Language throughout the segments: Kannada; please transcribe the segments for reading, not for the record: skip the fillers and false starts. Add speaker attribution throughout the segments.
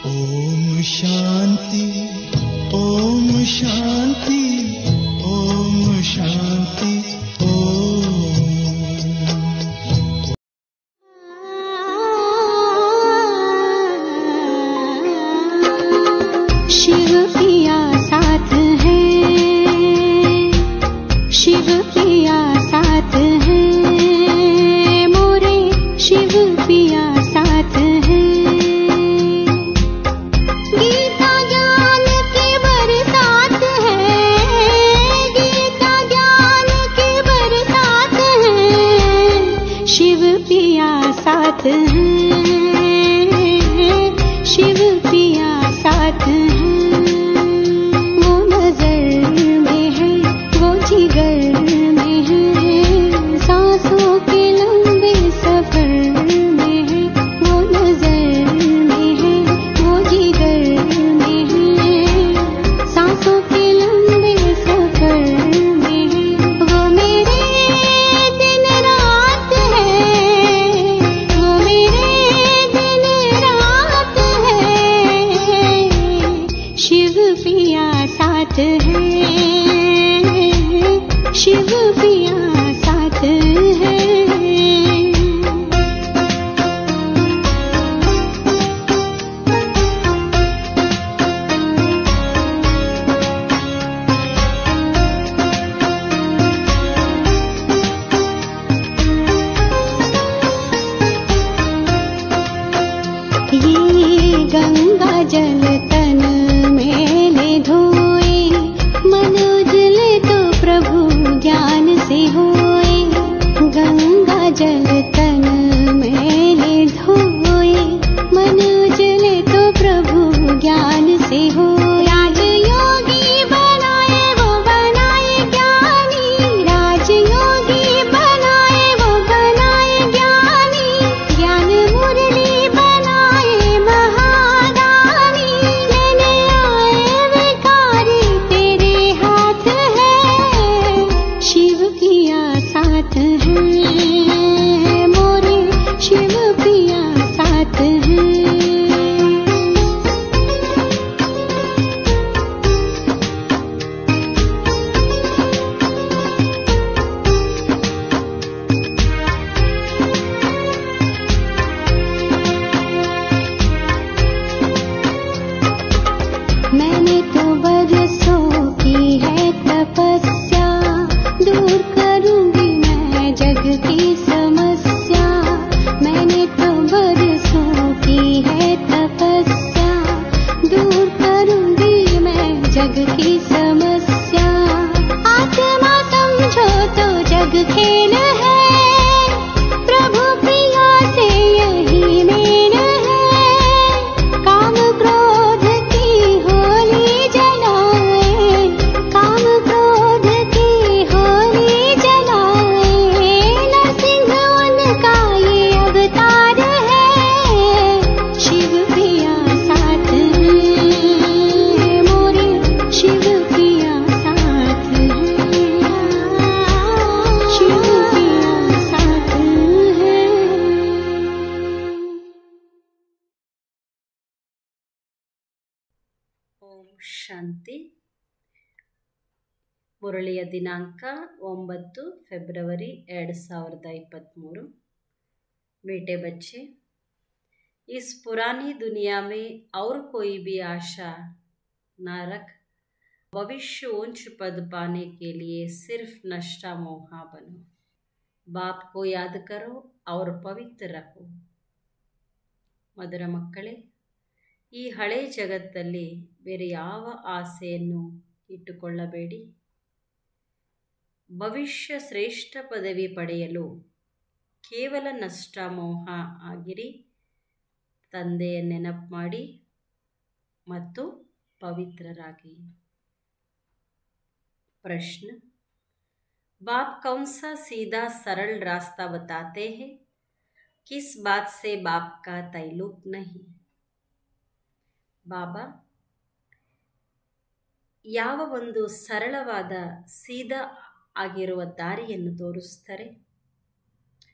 Speaker 1: ओम शांति, ओम शांति, ओम शांति, ओम।
Speaker 2: शिव पिया साथ है, शिव पिया साथ है, मोरे शिव पिया साथ है। गीता ज्ञान की बरसात है, गीता ज्ञान की बरसात है, शिव पिया साथ है, शिव पिया साथ है। वो नजर में है, वो जिगर में है, सांसों के लंबे सफर में है। वो नजर में है, वो जिगर में है, सांसों के लंबे सफर में है। वो मेरे दिन रात है, वो मेरे दिन रात है, शिव पिया साथ है, शिव पिया साथ है। ये गंगा जल तन मेले धोए, मन उजले तो प्रभु ज्ञान से होए। गंगा जल तन मेले धोए, मन उजले तो प्रभु ज्ञान से होए। राजयोगी बनाए वो बनाए ज्ञानी, राजयोगी बनाए वो बनाए ज्ञानी, ज्ञान मुरली बनाए महादानी। लेने आए भिखारी तेरे हाथ है, शिव पिया साथ है, मोरे शिव पिया साथ है। मैंने तो बरसों की है तपस्या, दूर करूंगी मैं जग की समस्या। मैंने तो बरसों की है तपस्या, दूर करूंगी मैं जग की समस्या। आत्मा समझो तो जग खेल है, प्रभु प्रिया से यही मेल है। काम क्रोध की होली जलाए, काम क्रोध की होली जलाए, नरसिंह उनका ये अवतार है, शिव पिया साथ है, मोरे शिव पिया साथ है, शिव पिया साथ है।
Speaker 3: ಓಂ ಶಾಂತಿ. ಮುರಳಿಯ ದಿನಾಂಕ 9 ಫೆಬ್ರವರಿ 2023। बेटे बच्चे, इस पुरानी दुनिया में और कोई भी आशा ना रख, भविष्य ऊंच पद पाने के लिए सिर्फ नष्टा मोहा बनो। बाप को याद करो और पवित्र रहो। ಮಧುರ ಮಕ್ಕಳೇ, ಈ ಹಳೆ ಜಗತ್ತಲ್ಲಿ ಬೇರೆ ಯಾವ ಆಸೆಯನ್ನು ಇಟ್ಟುಕೊಳ್ಳಬೇಡಿ. ಭವಿಷ್ಯ ಶ್ರೇಷ್ಠ ಪದವಿ ಪಡೆಯಲು ಕೇವಲ ನಷ್ಟ ಮೋಹ ಆಗಿರಿ. ತಂದೆಯ ನೆನಪು ಮಾಡಿ ಮತ್ತು ಪವಿತ್ರರಾಗಿ. प्रश्न, बाप कौन सा सीधा सरल रास्ता बताते हैं? किस बात से बाप का ताल्लुक नहीं? ಬಾಬಾ ಯಾವ ಒಂದು ಸರಳವಾದ ಸೀದಾ ಆಗಿರುವ ದಾರಿಯನ್ನು ತೋರಿಸ್ತಾರೆ?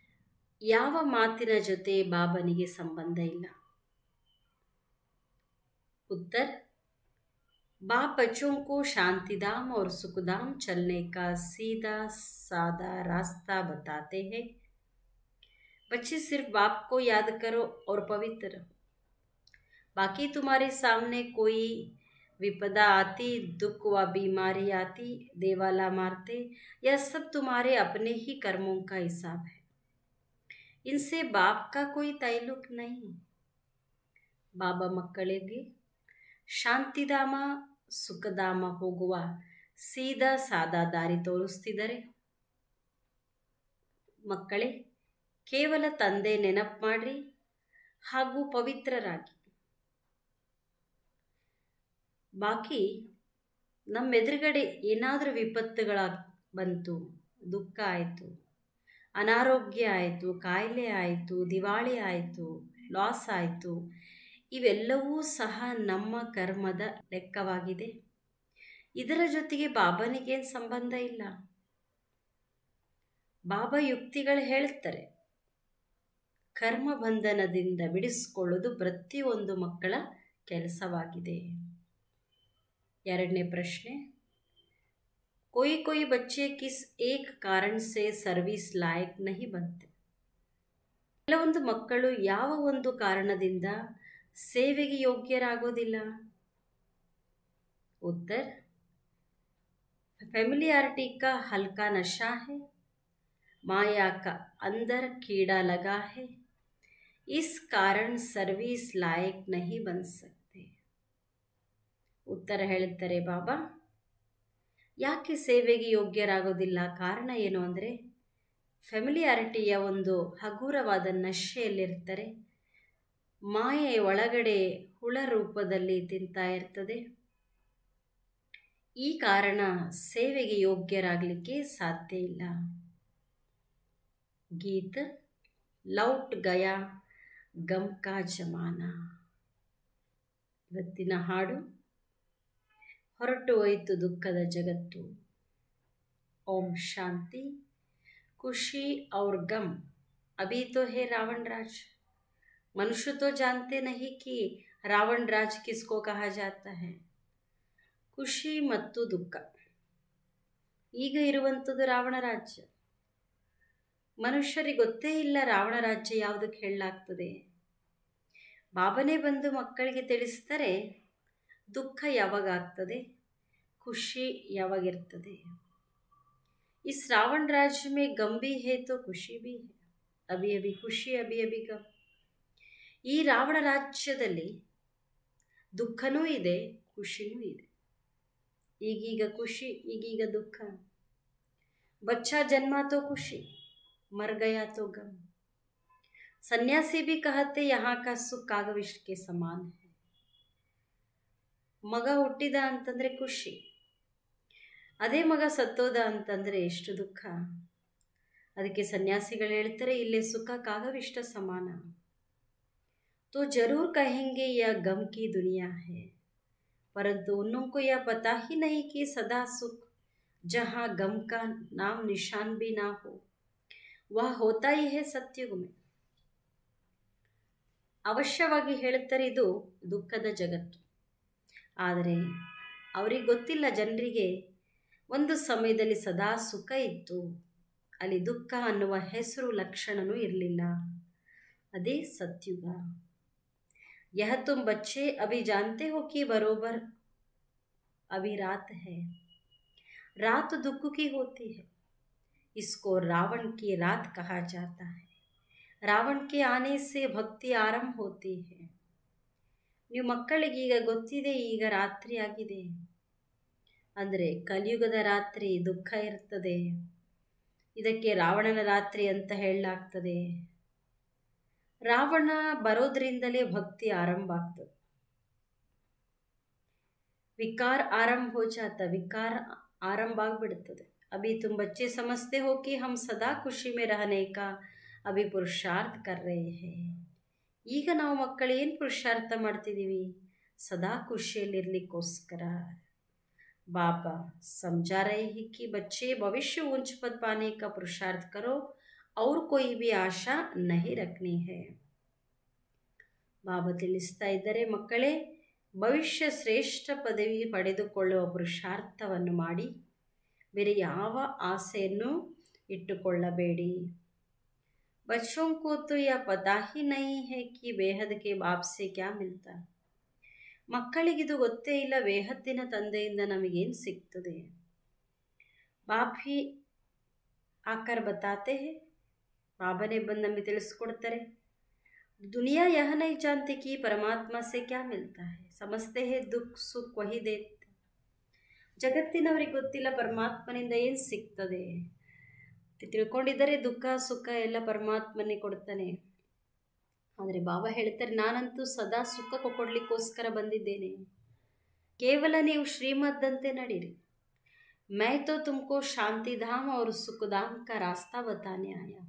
Speaker 3: ಯಾವ ಮಾತಿನ ಜೊತೆ ಬಾಬನಿಗೆ ಸಂಬಂಧ ಇಲ್ಲ. उत्तर, बाप बच्चों को शांतिधाम और सुखधाम चलने का सीधा सादा रास्ता बताते हैं। बच्चे सिर्फ बाप को याद करो और पवित्र रहो। बाकी तुम्हारे सामने कोई विपदा आती, दुख व बीमारी आती, देवाला मारते, यह सब तुम्हारे अपने ही कर्मों का हिसाब है। इनसे बाप का कोई ताल्लुक नहीं। बाबा ಮಕ್ಕಳಿಗೆ ಶಾಂತಿಧಾಮ ಸುಖಧಾಮ ಹೋಗುವ ಸೀದಾ ಸಾದಾ ದಾರಿ ತೋರಿಸ್ತಿದ್ದಾರೆ. ಮಕ್ಕಳೇ, ಕೇವಲ ತಂದೆ ನೆನಪು ಮಾಡ್ರಿ ಹಾಗೂ ಪವಿತ್ರರಾಗಿ. ಬಾಕಿ ನಮ್ಮ ಎದುರುಗಡೆ ಏನಾದರೂ ವಿಪತ್ತುಗಳ ಬಂತು, ದುಃಖ ಆಯಿತು, ಅನಾರೋಗ್ಯ ಆಯಿತು, ಕಾಯಿಲೆ ಆಯಿತು, ದಿವಾಳಿ ಆಯಿತು, ಲಾಸ್ ಆಯಿತು, ಇವೆಲ್ಲವೂ ಸಹ ನಮ್ಮ ಕರ್ಮದ ಲೆಕ್ಕವಾಗಿದೆ. ಇದರ ಜೊತೆಗೆ ಬಾಬನಿಗೇನು ಸಂಬಂಧ ಇಲ್ಲ. ಬಾಬಾ ಯುಕ್ತಿಗಳು ಹೇಳ್ತಾರೆ, ಕರ್ಮ ಬಂಧನದಿಂದ ಬಿಡಿಸಿಕೊಳ್ಳುವುದು ಪ್ರತಿಯೊಂದು ಮಕ್ಕಳ ಕೆಲಸವಾಗಿದೆ. ಎರಡನೇ ಪ್ರಶ್ನೆ, कोई कोई बच्चे किस एक कारण से सर्विस लायक नहीं बनते. ಕೆಲವೊಂದು ಮಕ್ಕಳು ಯಾವ ಒಂದು ಕಾರಣದಿಂದ ಸೇವೆಗೆ ಯೋಗ್ಯರಾಗೋದಿಲ್ಲ. उत्तर, फैमिलियरिटी का हल्का नशा है, माया का अंदर कीड़ा लगा है, इस कारण सर्विस लायक नहीं बन सकते. ಉತ್ತರ ಹೇಳ್ತಾರೆ ಬಾಬಾ, ಯಾಕೆ ಸೇವೆಗೆ ಯೋಗ್ಯರಾಗೋದಿಲ್ಲ? ಕಾರಣ ಏನು ಅಂದರೆ, ಫ್ಯಾಮಿಲಿಯಾರಿಟಿಯ ಒಂದು ಹಗುರವಾದ ನಶೆಯಲ್ಲಿರ್ತಾರೆ. ಮಾಯೆ ಒಳಗಡೆ ಹುಳ ರೂಪದಲ್ಲಿ ತಿಂತಾ ಇರ್ತದೆ. ಈ ಕಾರಣ ಸೇವೆಗೆ ಯೋಗ್ಯರಾಗಲಿಕ್ಕೆ ಸಾಧ್ಯ ಇಲ್ಲ. ಗೀತ ಲೌಟ್ ಗಯಾ ಗಮ್ ಕಾ ಜಮಾನ. ಇವತ್ತಿನ ಹಾಡು, ಹೊರಟು ಹೋಯಿತು ದುಃಖದ ಜಗತ್ತು. ಓಂ ಶಾಂತಿ. खुशी और गम अभी तो है रावण राज. मनुष्य तो जानते नहीं कि रावण राज किसको कहा जाता है. ಖುಷಿ ಮತ್ತು ದುಃಖ ಈಗ ಇರುವಂಥದ್ದು ರಾವಣ ರಾಜ್ಯ. ಮನುಷ್ಯರಿಗೆ ಗೊತ್ತೇ ಇಲ್ಲ ರಾವಣ ರಾಜ್ಯ ಯಾವುದಕ್ಕೆ ಹೇಳಲಾಗ್ತದೆ. ಬಾಬನೇ ಬಂದು ಮಕ್ಕಳಿಗೆ ತಿಳಿಸ್ತಾರೆ, ದುಃಖ ಯಾವಾಗ ಆಗ್ತದೆ, ಖುಷಿ ಯಾವಾಗಿರ್ತದೆ. इस रावण राज्य में गम भी है तो खुशी भी है. अभी अभी खुशी, अभी अभी गम. ಈ ರಾವಣ ರಾಜ್ಯದಲ್ಲಿ ದುಃಖನೂ ಇದೆ, ಖುಷಿನೂ ಇದೆ. ಈಗೀಗ ಖುಷಿ, ಈಗೀಗ ದುಃಖ. बच्चा जन्मा तो खुशी, मर गया तो गम. सन्यासी भी कहते यहाँ का सुख कागविष्ट के समान है. ಮಗ ಹುಟ್ಟಿದ ಅಂತಂದರೆ ಖುಷಿ, ಅದೇ ಮಗ ಸತ್ತೋದ ಅಂತಂದರೆ ಎಷ್ಟು ದುಃಖ. ಅದಕ್ಕೆ ಸನ್ಯಾಸಿಗಳು ಹೇಳ್ತಾರೆ, ಇಲ್ಲೇ ಸುಖ ಕಾಗವಿಷ್ಟ ಸಮಾನ. तो जरूर कहेंगे यह गम की दुनिया है, परंतु उनको यह पता ही नहीं कि सदा सुख जहाँ गम का नाम निशान भी ना हो वह होता ही है सत्युग में. ಅವಶ್ಯವಾಗಿ ಹೇಳ್ತಾರೆ, ಇದು ದುಃಖದ ಜಗತ್ತು. ಆದರೆ ಅವರಿಗೆ ಗೊತ್ತಿಲ್ಲ, ಜನರಿಗೆ ಒಂದು ಸಮಯದಲ್ಲಿ ಸದಾ ಸುಖ ಇತ್ತು, ಅಲ್ಲಿ ದುಃಖ ಅನ್ನುವ ಹೆಸರು ಲಕ್ಷಣವೂ ಇರಲಿಲ್ಲ. ಅದೇ ಸತ್ಯುಗ. यह तुम बच्चे अभी जानते हो कि बरोबर अभी रात है. रात दुख की होती है, इसको रावण की रात कहा जाता है. रावण के आने से भक्ति आरंभ होती है. ನೀವು ಮಕ್ಕಳಿಗೆ ಈಗ ಗೊತ್ತಿದೆ, ಈಗ ರಾತ್ರಿ ಆಗಿದೆ ಅಂದರೆ ಕಲಿಯುಗದ ರಾತ್ರಿ ದುಃಖ ಇರ್ತದೆ. ಇದಕ್ಕೆ ರಾವಣನ ರಾತ್ರಿ ಅಂತ ಹೇಳಲಾಗ್ತದೆ. ರಾವಣ ಬರೋದ್ರಿಂದಲೇ ಭಕ್ತಿ ಆರಂಭ ಆಗ್ತದೆ. विकार आरंभ हो जाता, विकार आरंभ ಆಗಿಬಿಡುತ್ತದೆ. अभी तुम बच्चे समझते हो कि हम सदा खुशी में रहने का अभी पुरुषार्थ कर रहे हैं. ಈಗ ನಾವು ಮಕ್ಕಳು ಏನು ಪುರುಷಾರ್ಥ ಮಾಡ್ತಿದ್ದೀವಿ? ಸದಾ ಖುಷಿಯಲ್ಲಿರಲಿಕ್ಕೋಸ್ಕರ. बाबा समझा रहे हैं कि बच्चे भविष्य ऊंच पद पाने का पुरुषार्थ करो और कोई भी आशा नहीं रखनी है. ಬಾಬಾ ತಿಳಿಸ್ತಾ ಇದ್ದಾರೆ, ಮಕ್ಕಳೇ ಭವಿಷ್ಯ ಶ್ರೇಷ್ಠ ಪದವಿ ಪಡೆದುಕೊಳ್ಳುವ ಪುರುಷಾರ್ಥವನ್ನು ಮಾಡಿ ಬೇರೆ ಯಾವ ಆಸೆಯನ್ನು ಇಟ್ಟುಕೊಳ್ಳಬೇಡಿ. बच्चों को तो यह पता ही नहीं है कि बेहद के बाप से क्या मिलता. ಮಕ್ಕಳಿಗಿದು ಗೊತ್ತೇ ಇಲ್ಲ ಬೇಹದ್ದಿನ ತಂದೆಯಿಂದ ನಮಗೇನು ಸಿಗ್ತದೆ. ಬಾಪ್ ಹಿ ಆಕರ್ ಬತಾತೆ ಹೇ, ಬಾಬನೇ ಬಂದು ನಮಗೆ ತಿಳಿಸ್ಕೊಡ್ತಾರೆ. दुनिया यह नहीं जानती कि परमात्मा से क्या मिलता है. समझते हैं दुख सुख वही देते. ಜಗತ್ತಿನವರಿಗೆ ಗೊತ್ತಿಲ್ಲ ಪರಮಾತ್ಮನಿಂದ ಏನು ಸಿಗ್ತದೆ. ತಿಳ್ಕೊಂಡಿದ್ದರೆ ದುಃಖ ಸುಖ ಎಲ್ಲ ಪರಮಾತ್ಮನೇ ಕೊಡ್ತಾನೆ. ಆದರೆ ಬಾಬಾ ಹೇಳ್ತಾರೆ, ನಾನಂತೂ ಸದಾ ಸುಖ ಕೊಡಲಿಕ್ಕೋಸ್ಕರ ಬಂದಿದ್ದೇನೆ. ಕೇವಲ ನೀವು ಶ್ರೀಮದ್ದಂತೆ ನಡೀರಿ. मैं तो तुमको ಶಾಂತಿಧಾಮ और ಸುಖಧಾಮ का रास्ता बताने आया.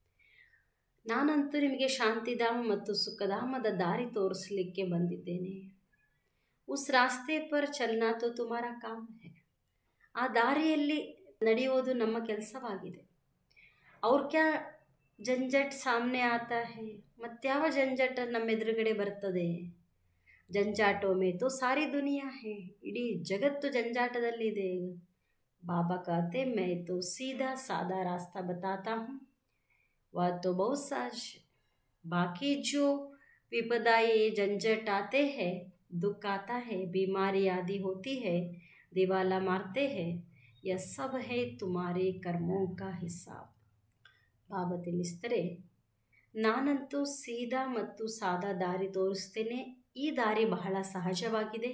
Speaker 3: ನಾನಂತೂ ನಿಮಗೆ ಶಾಂತಿಧಾಮ ಮತ್ತು ಸುಖಧಾಮದ ದಾರಿ ತೋರಿಸಲಿಕ್ಕೆ ಬಂದಿದ್ದೇನೆ. ಉಸ್ ರಾಸ್ತೆ ಪರ್ ಚಲನಾ ತೋ ತುಮಾರಾ ಕಾಮ್ ಹೈ. ಆ ದಾರಿಯಲ್ಲಿ ನಡೆಯೋದು ನಮ್ಮ ಕೆಲಸವಾಗಿದೆ. ಅವ್ರ ಕ್ಯಾ ಜಂಜಟ್ ಸಾಮ್ನೆ ಆತಾ ಹೈ. ಮತ್ಯಾವ ಜಂಜಟ್ ನಮ್ಮ ಎದುರುಗಡೆ ಬರ್ತದೆ. ಜಂಜಾಟೋ ಮೇ ತೋ ಸಾರಿ ದುನಿಯಾ ಹೈ. ಇಡೀ ಜಗತ್ತು ಜಂಜಾಟದಲ್ಲಿದೆ. ಬಾಬಾ कहते मैं तो सीधा सादा रास्ता बताता हूँ, वह तो बहुत सहज. बाकी जो विपदाएं झंझट आते हैं, दुख आता है, बीमारी आदि होती है, दिवाला मारते हैं, यह सब है तुम्हारे कर्मों का हिसाब. ಬಾಬಾ ತಿಳಿಸ್ತಾರೆ, ನಾನಂತೂ ಸೀದಾ ಮತ್ತು ಸಾದಾ ದಾರಿ ತೋರಿಸ್ತೇನೆ. ಈ ದಾರಿ ಬಹಳ ಸಹಜವಾಗಿದೆ.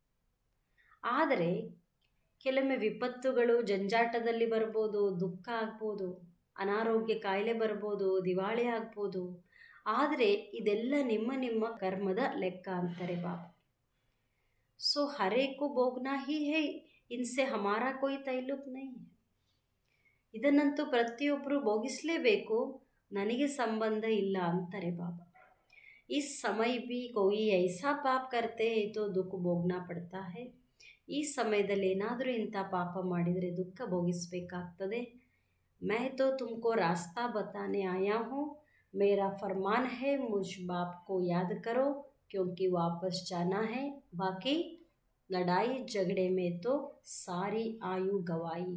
Speaker 3: ಆದರೆ ಕೆಲವೊಮ್ಮೆ ವಿಪತ್ತುಗಳು ಜಂಜಾಟದಲ್ಲಿ ಬರ್ಬೋದು, ದುಃಖ ಆಗ್ಬೋದು, ಅನಾರೋಗ್ಯ ಕಾಯಿಲೆ ಬರ್ಬೋದು, ದಿವಾಳಿ ಆಗ್ಬೋದು. ಆದರೆ ಇದೆಲ್ಲ ನಿಮ್ಮ ನಿಮ್ಮ ಕರ್ಮದ ಲೆಕ್ಕ ಅಂತಾರೆ ಬಾಬಾ. ಸೊ ಹರೇಕು ಭೋಗ್ನಾ ಹಿ ಹೇ, ಇನ್ಸೆ ಹಮಾರಾ ಕೋಯಿ ತೈಲುಕ್ ನೈ. ಇದನ್ನಂತೂ ಪ್ರತಿಯೊಬ್ಬರು ಭೋಗಿಸಲೇಬೇಕು, ನನಗೆ ಸಂಬಂಧ ಇಲ್ಲ ಅಂತಾರೆ ಬಾಬಾ. ಇಸ್ ಸಮಯ ಬಿ ಕೋಯಿ ಐಸಾ ಪಾಪ್ ಕರ್ತೆ ಹೈ ತೋ ದುಃಖ ಭೋಗ್ನಾ ಪಡ್ತಾ ಹೈ. ಈ ಸಮಯದಲ್ಲಿ ಏನಾದರೂ ಇಂಥ ಪಾಪ ಮಾಡಿದರೆ ದುಃಖ ಭೋಗಿಸಬೇಕಾಗ್ತದೆ. मैं तो तुमको रास्ता बताने आया हूँ, मेरा फरमान है मुझ बाप को याद करो क्योंकि वापस जाना है. बाकी लड़ाई झगड़े में तो सारी आयु गवाई.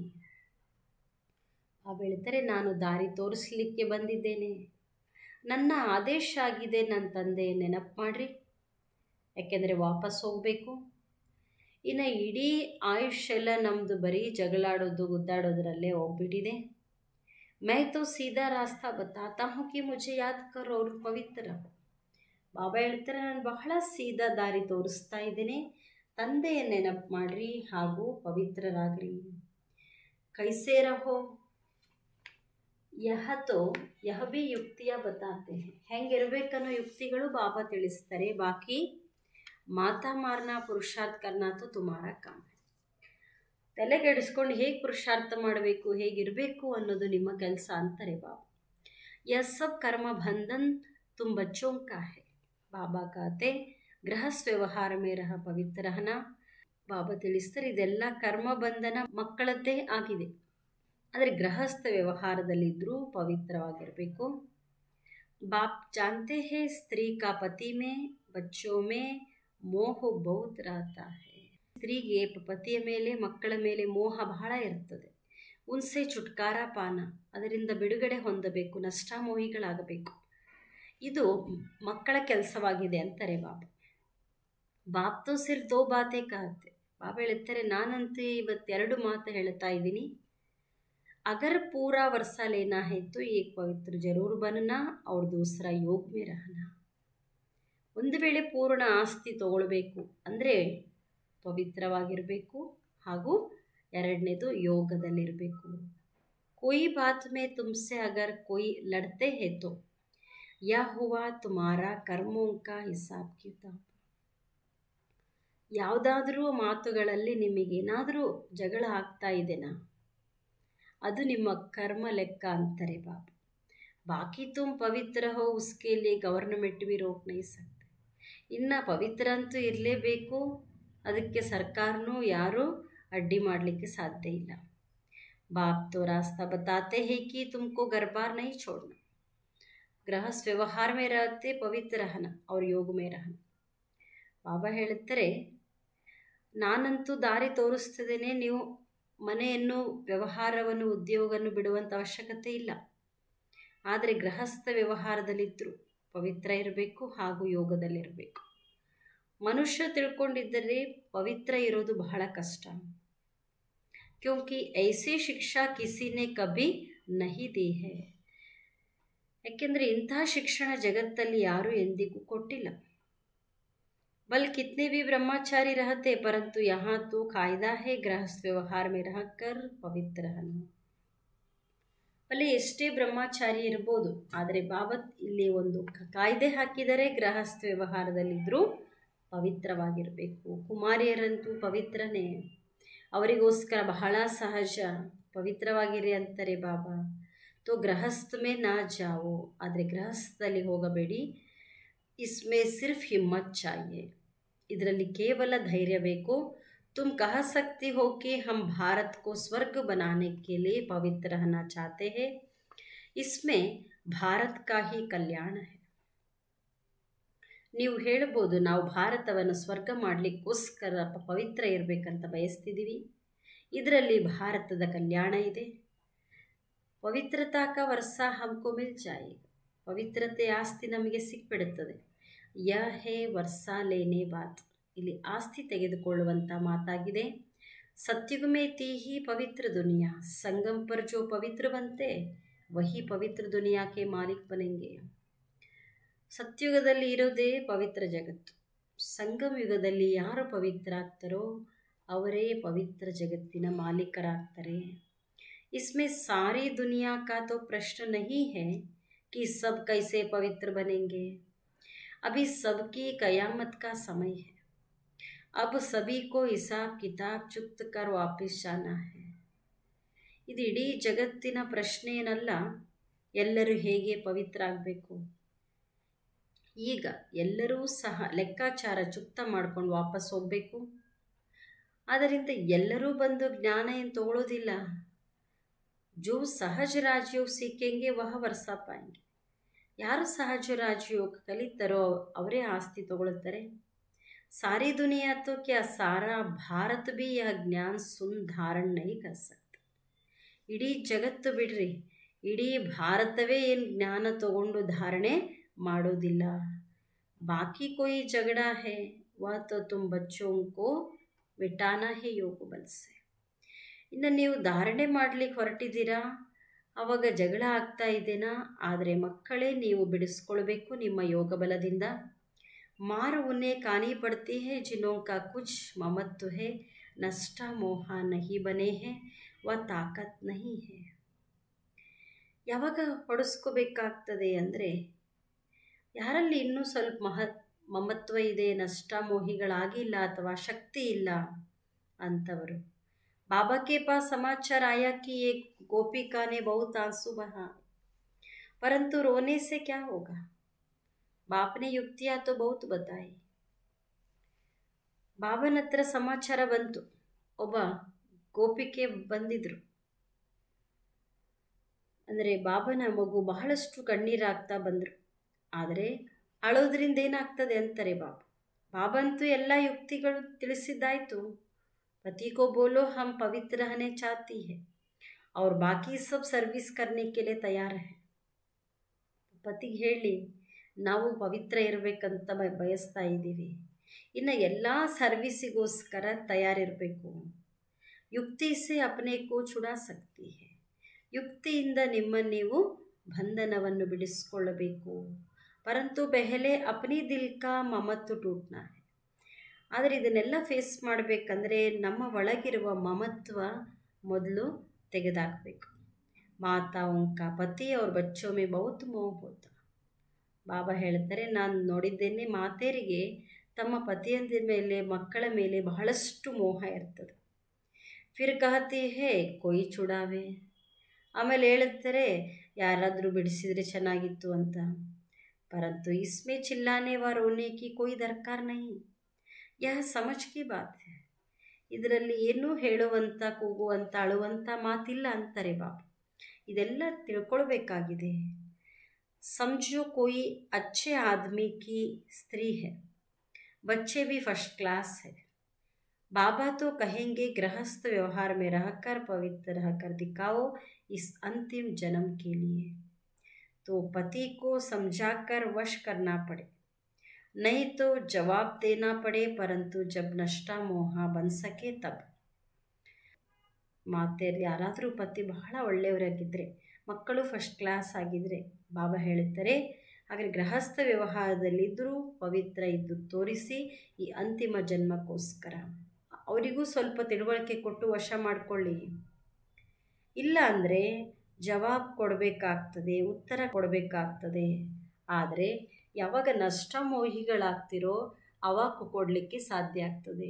Speaker 3: ಹೇಳ್ತಾರೆ, ನಾನು ದಾರಿ ತೋರಿಸಲಿಕ್ಕೆ ಬಂದಿದ್ದೇನೆ. ನನ್ನ ಆದೇಶ ಆಗಿದೆ, ನನ್ನ ತಂದೆ ನೆನಪು ಮಾಡಿರಿ. ಯಾಕೆಂದರೆ ವಾಪಸ್ ಹೋಗಬೇಕು. ಇನ್ನು ಇಡೀ ಆಯುಷ್ಯ ಎಲ್ಲ ನಮ್ಮದು ಬರೀ ಜಗಳಾಡೋದು ಗುದ್ದಾಡೋದ್ರಲ್ಲೇ ಹೋಗ್ಬಿಟ್ಟಿದೆ. मैं तो सीधा रास्ता बताता हूँ कि मुझे याद करो और पवित्र रहो. ಬಾಬಾ ಹೇಳ್ತಾರೆ, ನಾನು ಬಹಳ ಸೀದಾ ದಾರಿ ತೋರಿಸ್ತಾ ಇದ್ದೇನೆ. ತಂದೆಯ ನೆನಪು ಮಾಡಿರಿ ಹಾಗೂ ಪವಿತ್ರರಾಗ್ರಿ. ಕೈಸೆ ರಹೋ ಯಹ ಬಿ ಯುಕ್ತಿಯ ಬತಾತೆ ಹೈ. ಹೆಂಗಿರ್ಬೇಕನ್ನೋ ಯುಕ್ತಿಗಳು ಬಾಬಾ ತಿಳಿಸ್ತಾರೆ. ಬಾಕಿ ಮಾತಾ ಮಾರ್ನಾ ಪುರುಷಾರ್ಥ ಕರ್ನಾ ತೋ ತುಮಾರಾ ಕಾಮ್. ತಲೆಗೆಡಿಸ್ಕೊಂಡು ಹೇಗೆ ಪುರುಷಾರ್ಥ ಮಾಡಬೇಕು, ಹೇಗಿರಬೇಕು ಅನ್ನೋದು ನಿಮ್ಮ ಕೆಲಸ ಅಂತಾರೆ ಬಾಬಾ. ಯಹ ಸಬ್ ಕರ್ಮ ಬಂಧನ್ ತುಮ್ ಬಚ್ಚೋಂ ಕಾ ಹೈ. ಬಾಬಾ कहते ಗೃಹಸ್ಥ ವ್ಯವಹಾರ ಮೇ ರಹ ಪವಿತ್ರ ರಹನಾ. ಬಾಬಾ ತಿಳಿಸ್ತಾರೆ, ಇದೆಲ್ಲ ಕರ್ಮ ಬಂಧನ ಮಕ್ಕಳದ್ದೇ ಆಗಿದೆ. ಆದರೆ ಗೃಹಸ್ಥ ವ್ಯವಹಾರದಲ್ಲಿದ್ದರೂ ಪವಿತ್ರವಾಗಿರಬೇಕು. ಬಾಪ್ ಜಾನ್ತೆ ಹೇ ಸ್ತ್ರೀ ಕಾ ಪತಿ ಮೇ ಬಚ್ಚೋ ಮೇ ಮೋಹ ಬಹುತ್ ರಹತಾ ಹೈ. ಸ್ತ್ರೀಗೆ ಪತಿಯ ಮೇಲೆ ಮಕ್ಕಳ ಮೇಲೆ ಮೋಹ ಬಹಳ ಇರ್ತದೆ. ಉನ್ಸೆ ಚುಟ್ಕಾರ ಪಾನ, ಅದರಿಂದ ಬಿಡುಗಡೆ ಹೊಂದಬೇಕು, ನಷ್ಟಾಮೋಹಿಗಳಾಗಬೇಕು. ಇದು ಮಕ್ಕಳ ಕೆಲಸವಾಗಿದೆ ಅಂತಾರೆ ಬಾಬಾ. ಬಾಪ್ ತೋ ಸಿರ್ಫ್ ದೋ ಬಾತೆ ಕಹತೆ. ಬಾಬಾ ಹೇಳ್ತಾರೆ, ನಾನಂತೂ ಇವತ್ತೆರಡು ಮಾತು ಹೇಳ್ತಾ ಇದ್ದೀನಿ. ಅಗರ್ ಪೂರಾ ವರ್ಷ ಲೇನಾ ಹೈ ತೋ ಏಕ್ ಪವಿತ್ರ ಜರೂರ್ ಬನನಾ और दूसरा योग में रहना. ಒಂದು ವೇಳೆ ಪೂರ್ಣ ಆಸ್ತಿ ತಗೊಳ್ಬೇಕು ಅಂದರೆ ಪವಿತ್ರವಾಗಿರಬೇಕು ಹಾಗೂ ಎರಡನೇದು ಯೋಗದಲ್ಲಿರಬೇಕು. कोई बात में तुमसे अगर कोई लड़ते हैं तो यह हुआ तुम्हारा कर्मों का हिसाब किताब. ಯಾವುದಾದರೂ ಮಾತುಗಳಲ್ಲಿ ನಿಮಗೇನಾದರೂ ಜಗಳ ಆಗ್ತಾ ಇದೆನಾ, ಅದು ನಿಮ್ಮ ಕರ್ಮ ಲೆಕ್ಕ ಅಂತಾರೆ ಬಾಬಾ. ಬಾಕಿ ತುಮ್ ಪವಿತ್ರ ಹೋ ಉಸ್ಕೆ ಲಿಯೆ ಗವರ್ನಮೆಂಟ್ ಬಿ ರೋಕ್ ನಹೀ ಸಕ್ತೆ. ಇನ್ನು ಪವಿತ್ರ ಅಂತೂ ಇರಲೇಬೇಕು, ಅದಕ್ಕೆ ಸರ್ಕಾರನೂ ಯಾರೂ ಅಡ್ಡಿ ಮಾಡಲಿಕ್ಕೆ ಸಾಧ್ಯ ಇಲ್ಲ. ಬಾಪ್ ತೋ ರಾಸ್ತಾ ಬತಾತೆ ಹೈ ಕಿ ತುಮಕೋ घर बार नहीं छोड़ना. गृहस्थ व्यवहार में रहते पवित्र रहना और योग में रहना. ಬಾಬಾ ಹೇಳುತ್ತಾರೆ, ನಾನಂತೂ ದಾರಿ ತೋರಿಸ್ತಿದ್ದೇನೆ, ನೀವು ಮನೆಯನ್ನು, ವ್ಯವಹಾರವನ್ನು, ಉದ್ಯೋಗವನ್ನು ಬಿಡುವಂಥ ಅವಶ್ಯಕತೆ ಇಲ್ಲ. ಆದರೆ ಗೃಹಸ್ಥ ವ್ಯವಹಾರದಲ್ಲಿದ್ದರೂ ಪವಿತ್ರ ಇರಬೇಕು ಹಾಗೂ ಯೋಗದಲ್ಲಿರಬೇಕು. ಮನುಷ್ಯ ತಿಳ್ಕೊಂಡಿದ್ದರೆ ಪವಿತ್ರ ಇರೋದು ಬಹಳ ಕಷ್ಟ. ಕ್ಯೋಂಕಿ ಐಸಿ ಶಿಕ್ಷಾ ಕಿಸಿನೇ ಕಭಿ ನಹಿ ದಿ ಹೈ. ಯಾಕೆಂದರೆ ಇಂತಹ ಶಿಕ್ಷಣ ಜಗತ್ತಲ್ಲಿ ಯಾರೂ ಎಂದಿಗೂ ಕೊಟ್ಟಿಲ್ಲ. बल्कि कितने भी ब्रह्मचारी रहते, परंतु यहाँ तो कायदा है गृहस्थ व्यवहार में रहकर पवित्र रहना. ಬಲೆ ಎಷ್ಟೇ ಬ್ರಹ್ಮಚಾರಿ ಇರ್ಬೋದು, ಆದರೆ ಬಾಬಾ ಇಲ್ಲಿ ಒಂದು ಕಾಯ್ದೆ ಹಾಕಿದರೆ ಗೃಹಸ್ಥ ವ್ಯವಹಾರದಲ್ಲಿದ್ದರೂ ಪವಿತ್ರವಾಗಿರಬೇಕು. ಕುಮಾರಿಯರಂತೂ ಪವಿತ್ರನೇ, ಅವರಿಗೋಸ್ಕರ ಬಹಳ ಸಹಜ, ಪವಿತ್ರವಾಗಿರಿ ಅಂತಾರೆ ಬಾಬಾ. ತೋ ಗೃಹಸ್ಥ ಮೇ ನಾ ಜಾವೋ, ಆದರೆ ಗೃಹಸ್ಥದಲ್ಲಿ ಹೋಗಬೇಡಿ. ಇಸ್ಮೇ ಸಿರ್ಫ್ ಹಿಮ್ಮತ್ ಚಾಹಿಯೆ, ಇದರಲ್ಲಿ ಕೇವಲ ಧೈರ್ಯ ಬೇಕು. तुम कह सकती हो कि हम भारत को स्वर्ग बनाने के लिए पवित्र रहना चाहते हैं. इसमें भारत का ही कल्याण है. ನೀವು ಹೇಳ್ಬೋದು, ನಾವು ಭಾರತವನ್ನು ಸ್ವರ್ಗ ಮಾಡಲಿಕ್ಕೋಸ್ಕರ ಪವಿತ್ರ ಇರಬೇಕಂತ ಬಯಸ್ತಿದ್ದೀವಿ, ಇದರಲ್ಲಿ ಭಾರತದ ಕಲ್ಯಾಣ ಇದೆ. ಪವಿತ್ರತಾ ಕಾ ವರ್ಷ ಹಮ್ಕೋ ಮಿಲ್ ಜಾಯೇಗಾ, ಪವಿತ್ರತೆ ಆಸ್ತಿ ನಮಗೆ ಸಿಕ್ಬಿಡುತ್ತದೆ. ಯಹ ಹೇ ವರ್ಷ ಲೇನೆ ಬಾತ್, ಇಲ್ಲಿ ಆಸ್ತಿ ತೆಗೆದುಕೊಳ್ಳುವಂಥ ಮಾತಾಗಿದೆ. सत्युग में थी ही पवित्र दुनिया, संगम पर जो पवित्र बनते वही पवित्र दुनिया के मालिक बनेंगे. ಸತ್ಯುಗದಲ್ಲಿ ಇರೋದೇ ಪವಿತ್ರ ಜಗತ್ತು. ಸಂಗಮ ಯುಗದಲ್ಲಿ ಯಾರು ಪವಿತ್ರ ಆಗ್ತಾರೋ ಅವರೇ ಪವಿತ್ರ ಜಗತ್ತಿನ ಮಾಲೀಕರಾಗ್ತಾರೆ. इसमें सारी दुनिया का तो प्रश्न नहीं है कि सब कैसे पवित्र बनेंगे. अभी सबकी कयामत का समय है. अब सभी को हिसाब किताब चुक्त कर वापस जाना है. ಇದು ಇಡೀ ಜಗತ್ತಿನ ಪ್ರಶ್ನೆ ಏನಲ್ಲ, ಎಲ್ಲರೂ ಹೇಗೆ ಪವಿತ್ರ ಆಗಬೇಕು. ಈಗ ಎಲ್ಲರೂ ಸಹ ಲೆಕ್ಕಾಚಾರ ಚುಕ್ತ ಮಾಡ್ಕೊಂಡು ವಾಪಸ್ ಹೋಗಬೇಕು. ಆದ್ದರಿಂದ ಎಲ್ಲರೂ ಬಂದು ಜ್ಞಾನ ಏನು ತಗೊಳ್ಳೋದಿಲ್ಲ. ಜೋ ಸಹಜ ರಾಜಯೋಗ ಸಿಕ್ಕಂಗೆ ವಹ ವರ್ಷ ಪಾಯಂಗೆ, ಯಾರು ಸಹಜ ರಾಜಯೋಗ ಕಲಿತಾರೋ ಅವರೇ ಆಸ್ತಿ ತಗೊಳ್ತಾರೆ. सारी दुनिया तो क्या सारा भारत भी यह ज्ञान सुन धारण नहीं कर सकता. ಇಡೀ ಜಗತ್ತು ಬಿಡ್ರಿ, ಇಡೀ ಭಾರತವೇ ಏನು ಜ್ಞಾನ ತಗೊಂಡು ಧಾರಣೆ ಮಾಡೋದಿಲ್ಲ. ಬಾಕಿ कोई झगड़ा है वह तो तुम बच्चों को मिटाना है योग बल से. ಇನ್ನು ನೀವು ಧಾರಣೆ ಮಾಡಲಿಕ್ಕೆ ಹೊರಟಿದ್ದೀರಾ, ಆವಾಗ ಜಗಳ ಆಗ್ತಾ ಇದೆನಾ, ಆದರೆ ಮಕ್ಕಳೇ ನೀವು ಬಿಡಿಸ್ಕೊಳ್ಬೇಕು ನಿಮ್ಮ ಯೋಗ ಬಲದಿಂದ. मार उन्हें खानी पड़ती है जिन्हों का कुछ ममत्व है, नष्टा मोह नहीं बने हैं, वह ताकत नहीं है. ಯಾವಾಗ ಹೊಡೆಸ್ಕೋಬೇಕಾಗ್ತದೆ ಅಂದರೆ ಯಾರಲ್ಲಿ ಇನ್ನೂ ಸ್ವಲ್ಪ ಮಮತ್ವ ಇದೆ, ನಷ್ಟ ಮೋಹಿಗಳಾಗಿಲ್ಲ ಅಥವಾ ಶಕ್ತಿ ಇಲ್ಲ ಅಂಥವರು. बाबा के पास समाचार आया कि एक गोपिका ने बहुत आंसू बहा, परंतु रोने से क्या होगा. बाप ने युक्तियाँ तो बहुत बताई. ಬಾಬನ ಹತ್ರ ಸಮಾಚಾರ ಬಂತು, ಒಬ್ಬ ಗೋಪಿಕೆ ಬಂದಿದ್ರು. ಅಂದರೆ ಬಾಬನ ಮಗು ಬಹಳಷ್ಟು ಕಣ್ಣೀರಾಗ್ತಾ ಬಂದರು. ಆದರೆ ಅಳೋದ್ರಿಂದ ಏನಾಗ್ತದೆ ಅಂತಾರೆ ಬಾಬಾ. ಬಾಬಂತೂ ಎಲ್ಲ ಯುಕ್ತಿಗಳು ತಿಳಿಸಿದ್ದಾಯಿತು. पति को बोलो हम पवित्र रहने चाहती है और बाकी सब सर्विस करने के लिए तैयार है. ಪತಿಗೆ ಹೇಳಿ ನಾವು ಪವಿತ್ರ ಇರಬೇಕಂತ ಬಯಸ್ತಾ ಇದ್ದೀವಿ, ಇನ್ನು ಎಲ್ಲ ಸರ್ವಿಸಿಗೋಸ್ಕರ ತಯಾರಿರಬೇಕು. ಯುಕ್ತಿ ಸೆ ಅಪ್ನೆ ಕೋ ಚುಡಾ ಸಕ್ತಿ ಹೈ, ಯುಕ್ತಿಯಿಂದ ನಿಮ್ಮನ್ನು ನೀವು ಬಂಧನವನ್ನು ಬಿಡಿಸ್ಕೊಳ್ಳಬೇಕು. ಪರಂತು ಪೆಹಲೆ ಅಪ್ನಿ ದಿಲ್ ಕಾ ಮಮತ್ವ ಟೂಟ್ನಾ ಹೈ. ಆದರೆ ಇದನ್ನೆಲ್ಲ ಫೇಸ್ ಮಾಡಬೇಕಂದ್ರೆ ನಮ್ಮ ಒಳಗಿರುವ ಮಮತ್ವ ಮೊದಲು ತೆಗೆದಾಕಬೇಕು. ಮಾತಾओं का पति और बच्चों में बहुत मोह होता. ಬಾಬಾ ಹೇಳ್ತಾರೆ, ನಾನು ನೋಡಿದ್ದೇನೆ ಮಾತೆಯರಿಗೆ ತಮ್ಮ ಪತಿಯಂದ ಮೇಲೆ ಮಕ್ಕಳ ಮೇಲೆ ಬಹಳಷ್ಟು ಮೋಹ ಇರ್ತದೆ. ಫಿರ್ ಕಹತಿ ಹೇ ಕೊಯ್ ಚುಡಾವೆ, ಆಮೇಲೆ ಹೇಳುತ್ತಾರೆ ಯಾರಾದರೂ ಬಿಡಿಸಿದರೆ ಚೆನ್ನಾಗಿತ್ತು ಅಂತ. ಪರಂತು ಇಸ್ಮೇ ಚಿಲ್ಲಾನೆ ವ ರೋನೆ ಕಿ ಕೊಯ್ ದರ್ಕಾರ ನಹಿ, ಯಹ ಸಮಜ್ ಕಿ ಬಾತ್ ಹೈ. ಇದರಲ್ಲಿ ಏನೂ ಹೇಳುವಂಥ, ಕೂಗುವಂಥ, ಅಳುವಂಥ ಮಾತಿಲ್ಲ ಅಂತಾರೆ ಬಾಬಾ. ಇದೆಲ್ಲ ತಿಳ್ಕೊಳ್ಬೇಕಾಗಿದೆ. समझो कोई अच्छे आदमी की स्त्री है, बच्चे भी फर्स्ट क्लास है। बाबा तो कहेंगे गृहस्थ व्यवहार में रहकर पवित्र रहकर दिखाओ इस अंतिम जन्म के लिए। तो पति को समझाकर वश करना पड़े, नहीं तो जवाब देना पड़े, परंतु जब नष्टा ಮೋಹ बन सके तब। ಮಾತೆಯಲ್ಲಿ ಯಾರಾದರೂ ಪತಿ ಬಹಳ ಒಳ್ಳೆಯವರಾಗಿದ್ದರೆ, ಮಕ್ಕಳು ಫಸ್ಟ್ ಕ್ಲಾಸ್ ಆಗಿದ್ದರೆ ಬಾಬಾ ಹೇಳುತ್ತಾರೆ, ಹಾಗೆ ಗೃಹಸ್ಥ ವ್ಯವಹಾರದಲ್ಲಿದ್ದರೂ ಪವಿತ್ರ ಇದ್ದು ತೋರಿಸಿ ಈ ಅಂತಿಮ ಜನ್ಮಕ್ಕೋಸ್ಕರ ಅವರಿಗೂ ಸ್ವಲ್ಪ ತಿಳುವಳಿಕೆ ಕೊಟ್ಟು ವಶ ಮಾಡಿಕೊಳ್ಳಿ. ಇಲ್ಲ ಅಂದರೆ ಜವಾಬ್ ಕೊಡಬೇಕಾಗ್ತದೆ, ಉತ್ತರ ಕೊಡಬೇಕಾಗ್ತದೆ. ಆದರೆ ಯಾವಾಗ ನಷ್ಟ ಮೋಹಿಗಳಾಗ್ತಿರೋ ಅವಾಗ ಕೊಡಲಿಕ್ಕೆ ಸಾಧ್ಯ ಆಗ್ತದೆ.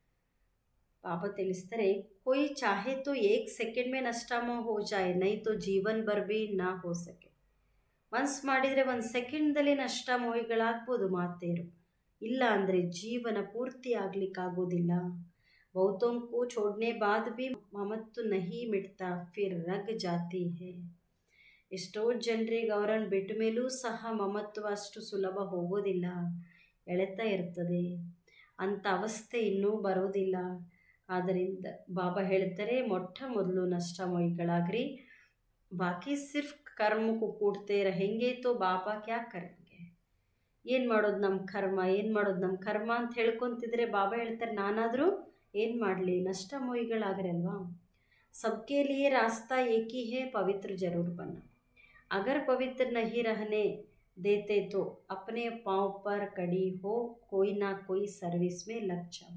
Speaker 3: बाबा ತಿಳಿಸ್ತಾರೆ, कोई चाहे तो 1 सेकंड में नष्टा मोह हो जाए, नहीं तो जीवन भर भी ना हो सके. ಮನ್ಸು ಮಾಡಿದರೆ 1 ಸೆಕೆಂಡ್ದಲ್ಲಿ ನಷ್ಟ ಮೋಹಿಗಳಾಗ್ಬೋದು ಮಾತೆಯರು, ಇಲ್ಲ ಅಂದರೆ ಜೀವನ ಪೂರ್ತಿ ಆಗಲಿಕ್ಕಾಗೋದಿಲ್ಲ. बहुतों को छोड़ने बाद भी ममत्व नहीं मिटता, फिर रग जाती है. ಎಷ್ಟೋ ಜನರಿಗೆ ಅವರನ್ನು ಬಿಟ್ಟ ಮೇಲೂ ಸಹ ಮಮತ್ವ ಅಷ್ಟು ಸುಲಭ ಹೋಗೋದಿಲ್ಲ, ಎಳೆತಾ ಇರ್ತದೆ. ಅಂಥ ಅವಸ್ಥೆ ಇನ್ನೂ ಬರೋದಿಲ್ಲ. ಆದ್ದರಿಂದ ಬಾಬಾ ಹೇಳ್ತಾರೆ, ಮೊಟ್ಟ ಮೊದಲು ನಷ್ಟ ಮೋಹಿಗಳಾಗ್ರಿ, ಬಾಕಿ ಸಿರ್ಫ್ ಕರ್ಮಕ್ಕೂ ಕೂಡ್ತೇ रहेंगे तो ಬಾಬಾ ಕ್ಯಾ ಕರೆಂಗೆ. ಏನು ಮಾಡೋದು ನಮ್ಮ ಕರ್ಮ, ಏನು ಮಾಡೋದು ನಮ್ಮ ಕರ್ಮ ಅಂತ ಹೇಳ್ಕೊತಿದ್ರೆ ಬಾಬಾ ಹೇಳ್ತಾರೆ, ನಾನಾದರೂ ಏನು ಮಾಡಲಿ, ನಷ್ಟ ಮೋಹಿಗಳಾಗ್ರಿ ಅಲ್ವಾ. सबके लिए रास्ता एक ही है, पवित्र जरूर बनना. अगर पवित्र नहीं रहने देते तो अपने पाँव पर कड़ी हो, कोई ना कोई सर्विस में लग जाओ.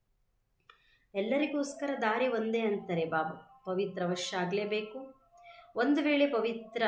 Speaker 3: ಎಲ್ಲರಿಗೋಸ್ಕರ ದಾರಿ ಒಂದೇ ಅಂತಾರೆ ಬಾಬಾ, ಪವಿತ್ರ ಅವಶ್ಯ ಆಗಲೇಬೇಕು. ಒಂದು ವೇಳೆ ಪವಿತ್ರ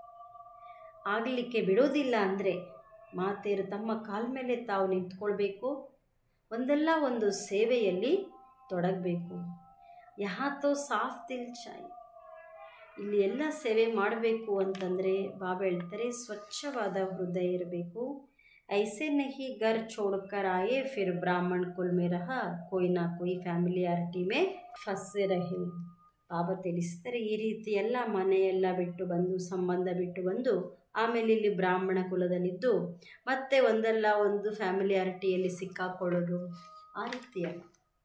Speaker 3: ಆಗಲಿಕ್ಕೆ ಬಿಡೋದಿಲ್ಲ ಅಂದರೆ ಮಾತೆಯರು ತಮ್ಮ ಕಾಲ ಮೇಲೆ ತಾವು ನಿಂತ್ಕೊಳ್ಬೇಕು, ಒಂದಲ್ಲ ಒಂದು ಸೇವೆಯಲ್ಲಿ ತೊಡಗಬೇಕು. ಯಹಾತೋ ಸಾಫ್ ದಿಲ್ ಚಾಯಿ, ಇಲ್ಲಿ ಎಲ್ಲ ಸೇವೆ ಮಾಡಬೇಕು ಅಂತಂದರೆ ಬಾಬಾ ಹೇಳ್ತಾರೆ ಸ್ವಚ್ಛವಾದ ಹೃದಯ ಇರಬೇಕು. ऐसे नहीं घर छोड़कर आए फिर ब्राह्मण कुल में रहा, कोई ना कोई ಫ್ಯಾಮಿಲಿಯಾರಿಟಿ में फंसे रहे. ಬಾಬಾ ತಿಳಿಸ್ತಾರೆ, ಈ ರೀತಿ ಎಲ್ಲ ಮನೆಯೆಲ್ಲ ಬಿಟ್ಟು ಬಂದು, ಸಂಬಂಧ ಬಿಟ್ಟು ಬಂದು, ಆಮೇಲೆ ಇಲ್ಲಿ ಬ್ರಾಹ್ಮಣ ಕುಲದಲ್ಲಿದ್ದು ಮತ್ತೆ ಒಂದಲ್ಲ ಒಂದು ಫ್ಯಾಮಿಲಿಯಾರಿಟಿಯಲ್ಲಿ ಸಿಕ್ಕಾಕೊಳ್ಳೋದು, ಆ ರೀತಿಯಲ್ಲ.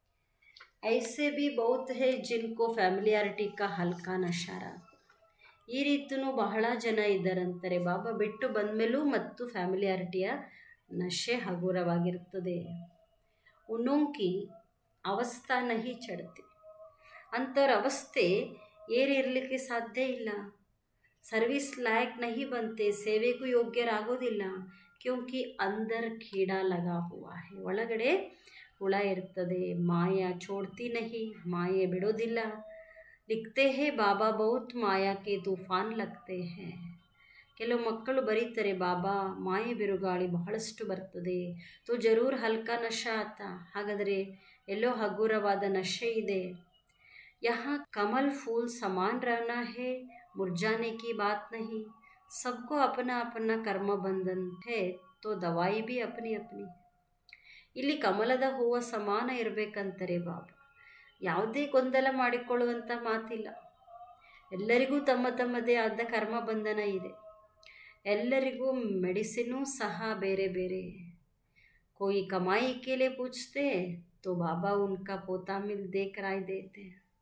Speaker 3: ऐसे भी बहुत है जिनको ಫ್ಯಾಮಿಲಿಯಾರಿಟಿ का हल्का नशा रहता. ಈ ರೀತಿಯೂ ಬಹಳ ಜನ ಇದ್ದಾರಂತಾರೆ ಬಾಬಾ, ಬಿಟ್ಟು ಬಂದ ಮೇಲೂ ಮತ್ತು ಫ್ಯಾಮಿಲಿಯಾರಿಟಿಯ ನಶೆ ಹಗುರವಾಗಿರುತ್ತದೆ. ಉನ್ನೋಂಕಿ ಅವಸ್ಥಾ ನಹಿ ಚಡ್ತಿ, ಅಂಥವ್ರ ಅವಸ್ಥೆ ಏರಿರಲಿಕ್ಕೆ ಸಾಧ್ಯ ಇಲ್ಲ. ಸರ್ವಿಸ್ ಲಾಯಕ್ ನಹಿ ಬಂತೆ, ಸೇವೆಗೂ ಯೋಗ್ಯರಾಗೋದಿಲ್ಲ. ಕ್ಯೋಂಕಿ ಅಂದರ್ ಕೀಡಾ ಲಗಾ ಹುವಾ ಹೈ, ಒಳಗಡೆ ಹುಳ ಇರ್ತದೆ. ಮಾಯಾ ಛೋಡ್ತಿ ನಹಿ, ಮಾಯೆ ಬಿಡೋದಿಲ್ಲ. लिखते हैं बाबा बहुत माया के तूफान लगते हैं. ಕೆಲವು ಮಕ್ಕಳು ಬರೀತಾರೆ, ಬಾಬಾ ಮಾಯೆ ಬಿರುಗಾಳಿ ಬಹಳಷ್ಟು ಬರ್ತದೆ. ತೋ ಜರೂರ್ ಹಲ್ಕಾ ನಶಾ ಆತ, ಹಾಗಾದರೆ ಎಲ್ಲೋ ಹಗುರವಾದ ನಶೆ ಇದೆ. ಯಹಾ ಕಮಲ್ ಫೂಲ್ ಸಮಾನ್ ರಹನಾ ಹೇ, ಮುರ್ಜಾನೆ ಕಿ ಬಾತ್ ನಹಿ. ಸಬ್ಕೋ ಅಪನಾ ಅಪನಾ ಕರ್ಮ ಬಂಧನ್ ಹೇ, ತೋ ದವಾಯಿ ಭಿ ಅಪನಿ ಅಪನಿ. ಇಲ್ಲಿ ಕಮಲದ ಹೂವು ಸಮಾನ ಇರಬೇಕಂತಾರೆ ಬಾಬಾ. ಯಾವುದೇ ಗೊಂದಲ ಮಾಡಿಕೊಳ್ಳುವಂಥ ಮಾತಿಲ್ಲ. ಎಲ್ಲರಿಗೂ ತಮ್ಮ ತಮ್ಮದೇ ಆದ ಕರ್ಮ ಬಂಧನ ಇದೆ. ಎಲ್ಲರಿಗೂ ಮೆಡಿಸಿನೂ ಸಹ ಬೇರೆ ಬೇರೆ. कोई कमाई के लिए पूछते तो बाबा उनका पोता मिल देख राय देते.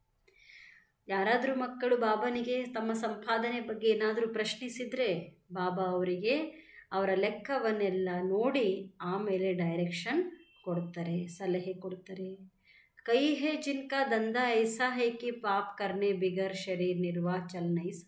Speaker 3: ಯಾರಾದರೂ ಮಕ್ಕಳು ಬಾಬನಿಗೆ ತಮ್ಮ ಸಂಪಾದನೆ ಬಗ್ಗೆ ಏನಾದರೂ ಪ್ರಶ್ನಿಸಿದರೆ ಬಾಬಾ ಅವರಿಗೆ ಅವರ ಲೆಕ್ಕವನ್ನೆಲ್ಲ ನೋಡಿ ಆಮೇಲೆ ಡೈರೆಕ್ಷನ್ ಕೊಡ್ತಾರೆ, ಸಲಹೆ ಕೊಡ್ತಾರೆ. कई है जिनका धंधा ऐसा है कि पाप करने बिगर शरीर निर्वाह चल नहीं सकता.